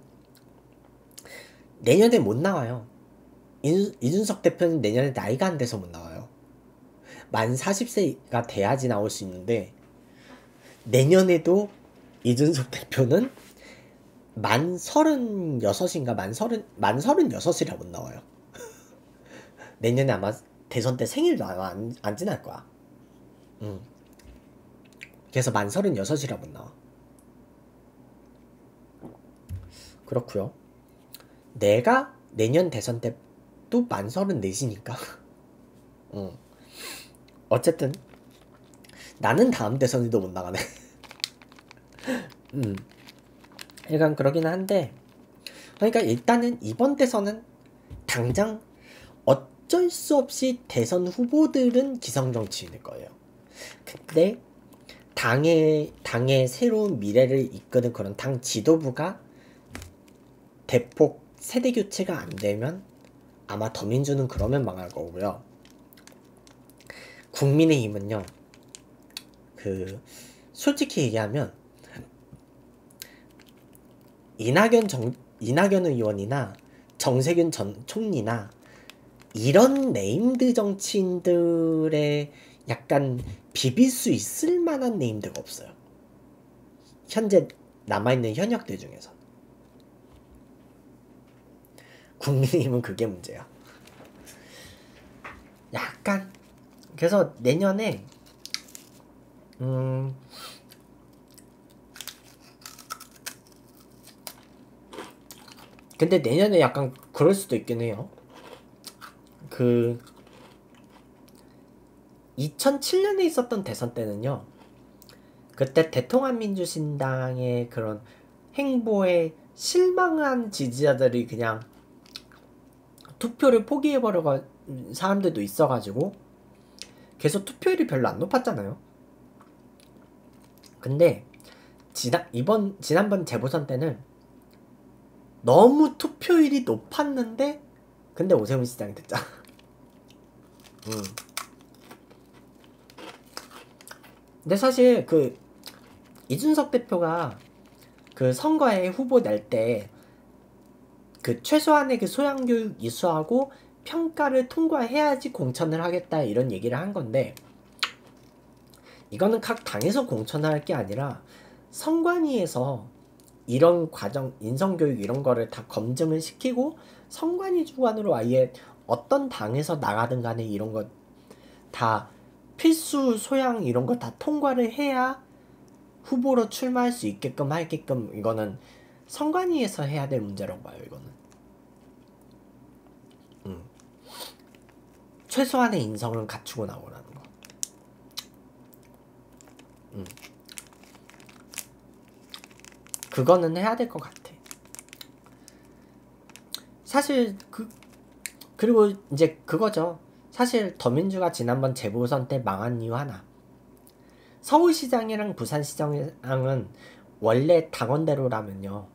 A: 내년에 못 나와요. 이준, 이준석 대표는 내년에 나이가 안 돼서 못 나와요. 만 마흔 세가 돼야지 나올 수 있는데, 내년에도 이준석 대표는 만 서른여섯인가 만 서른 만 서른여섯이라 못 나와요. 내년에 아마 대선 때 생일도 안, 안 지날 거야. 음. 그래서 만 서른여섯이라 못 나와. 그렇고요. 내가 내년 대선 때 또 만 서른넷이니까. 음. 어쨌든 나는 다음 대선에도 못 나가네. 음. 약간 그러긴 한데, 그러니까 일단은 이번 대선은 당장 어쩔 수 없이 대선 후보들은 기성정치인일 거예요. 근데 당의 당의 새로운 미래를 이끄는 그런 당 지도부가 대폭 세대 교체가 안 되면 아마 더민주는 그러면 망할 거고요. 국민의힘은요, 그 솔직히 얘기하면 이낙연 정 이낙연 의원이나 정세균 전 총리나 이런 네임드 정치인들의 약간 비빌 수 있을 만한 네임드가 없어요. 현재 남아있는 현역들 중에서. 국민의힘은 그게 문제야. 약간 그래서 내년에 음 근데 내년에 약간 그럴 수도 있긴 해요. 그 이천칠 년에 있었던 대선 때는요, 그때 대통합민주신당의 그런 행보에 실망한 지지자들이 그냥 투표를 포기해버려가 사람들도 있어가지고 계속 투표율이 별로 안 높았잖아요. 근데 지난 이번 지난번 재보선 때는 너무 투표율이 높았는데 근데 오세훈 시장이 됐잖아. 음. 근데 사실 그 이준석 대표가 그 선거에 후보 낼 때 그 최소한의 그 소양교육 이수하고 평가를 통과해야지 공천을 하겠다 이런 얘기를 한 건데, 이거는 각 당에서 공천을 할 게 아니라 선관위에서 이런 과정, 인성교육 이런 거를 다 검증을 시키고 선관위 주관으로 아예 어떤 당에서 나가든 간에 이런 거 다 필수 소양 이런 거 다 통과를 해야 후보로 출마할 수 있게끔 하게끔, 이거는 선관위에서 해야 될 문제라고 봐요. 이거는 음. 최소한의 인성은 갖추고 나오라는 거. 음. 그거는 해야 될 것 같아. 사실 그 그리고 이제 그거죠. 사실 더민주가 지난번 재보선 때 망한 이유 하나, 서울시장이랑 부산시장은 원래 당원대로라면요,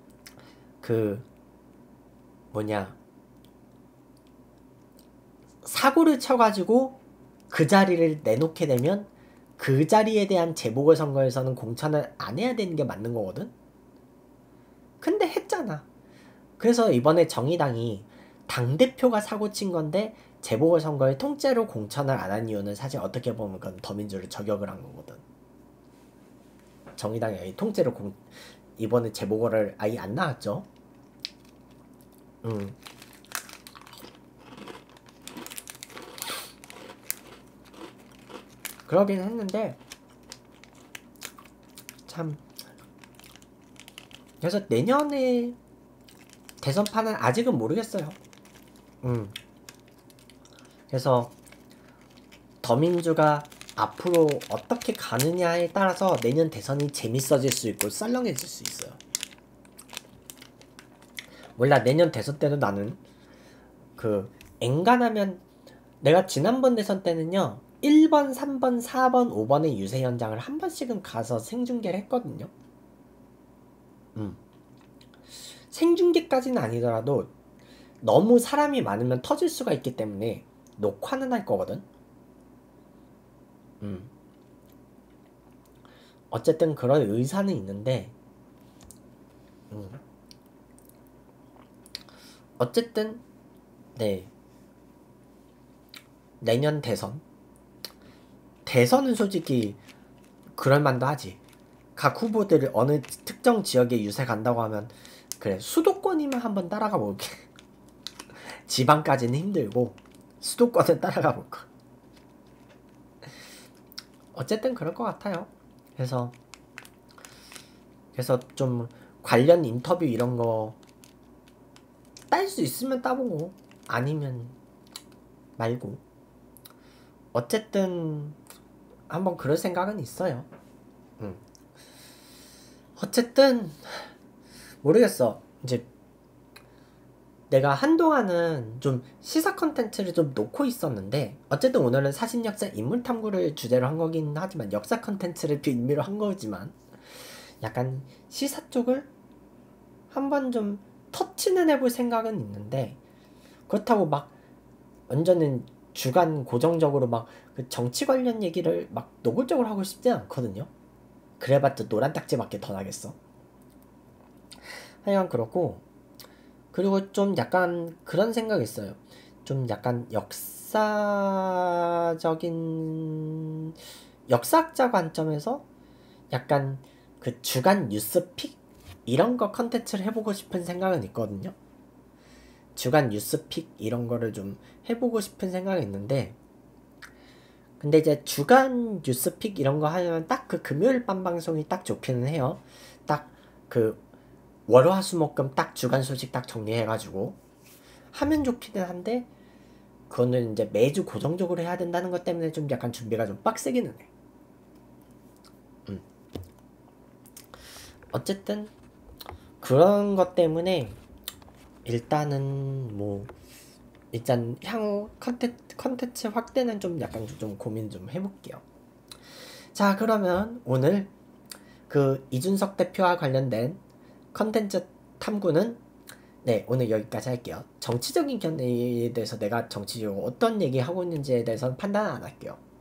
A: 그 뭐냐 사고를 쳐가지고 그 자리를 내놓게 되면 그 자리에 대한 재보궐선거에서는 공천을 안 해야 되는 게 맞는 거거든? 근데 했잖아. 그래서 이번에 정의당이 당대표가 사고 친 건데 재보궐선거에 통째로 공천을 안 한 이유는 사실 어떻게 보면 그건 더민주를 저격을 한 거거든. 정의당이 아예 통째로 공, 이번에 재보궐을 아예 안 나왔죠. 음. 그러긴 했는데 참 그래서 내년에 대선판은 아직은 모르겠어요. 음. 그래서 더민주가 앞으로 어떻게 가느냐에 따라서 내년 대선이 재밌어질 수 있고 썰렁해질 수 있어요. 몰라, 내년 대선 때도 나는 그 엔간하면 내가 지난번 대선 때는요 일 번, 삼 번, 사 번, 오 번의 유세 현장을 한 번씩은 가서 생중계를 했거든요. 음. 생중계까지는 아니더라도 너무 사람이 많으면 터질 수가 있기 때문에 녹화는 할 거거든. 음. 어쨌든 그런 의사는 있는데 음. 어쨌든 네 내년 대선 대선은 솔직히 그럴만도 하지. 각 후보들을 어느 특정 지역에 유세 간다고 하면 그래 수도권이면 한번 따라가 볼게. 지방까지는 힘들고 수도권은 따라가 볼까. 어쨌든 그럴 것 같아요. 그래서 그래서 좀 관련 인터뷰 이런 거 딸 수 있으면 따보고 아니면 말고 어쨌든 한번 그럴 생각은 있어요. 음. 어쨌든 모르겠어. 이제 내가 한동안은 좀 시사 컨텐츠를 좀 놓고 있었는데 어쨌든 오늘은 사신 역사 인물 탐구를 주제로 한 거긴 하지만 역사 컨텐츠를 빌미로 한 거지만 약간 시사 쪽을 한번 좀 터치는 해볼 생각은 있는데 그렇다고 막 완전히 주간 고정적으로 막 그 정치 관련 얘기를 막 노골적으로 하고 싶지 않거든요. 그래봤자 노란 딱지밖에 더 나겠어. 하여간 그렇고 그리고 좀 약간 그런 생각이 있어요. 좀 약간 역사적인 역사학자 관점에서 약간 그 주간 뉴스픽 이런 거 컨텐츠를 해보고 싶은 생각은 있거든요. 주간 뉴스픽 이런 거를 좀 해보고 싶은 생각이 있는데 근데 이제 주간 뉴스픽 이런 거 하면 딱 그 금요일 밤 방송이 딱 좋기는 해요. 딱 그 월화수목금 딱 주간 소식 딱 정리해가지고 하면 좋기는 한데 그거는 이제 매주 고정적으로 해야 된다는 것 때문에 좀 약간 준비가 좀 빡세기는 해. 음. 어쨌든 그런 것 때문에 일단은 뭐 일단 향후 컨텐츠, 컨텐츠 확대는 좀 약간 좀 고민 좀 해볼게요. 자, 그러면 오늘 그 이준석 대표와 관련된 컨텐츠 탐구는 네 오늘 여기까지 할게요. 정치적인 견해에 대해서 내가 정치적으로 어떤 얘기 하고 있는지에 대해서는 판단은 안 할게요.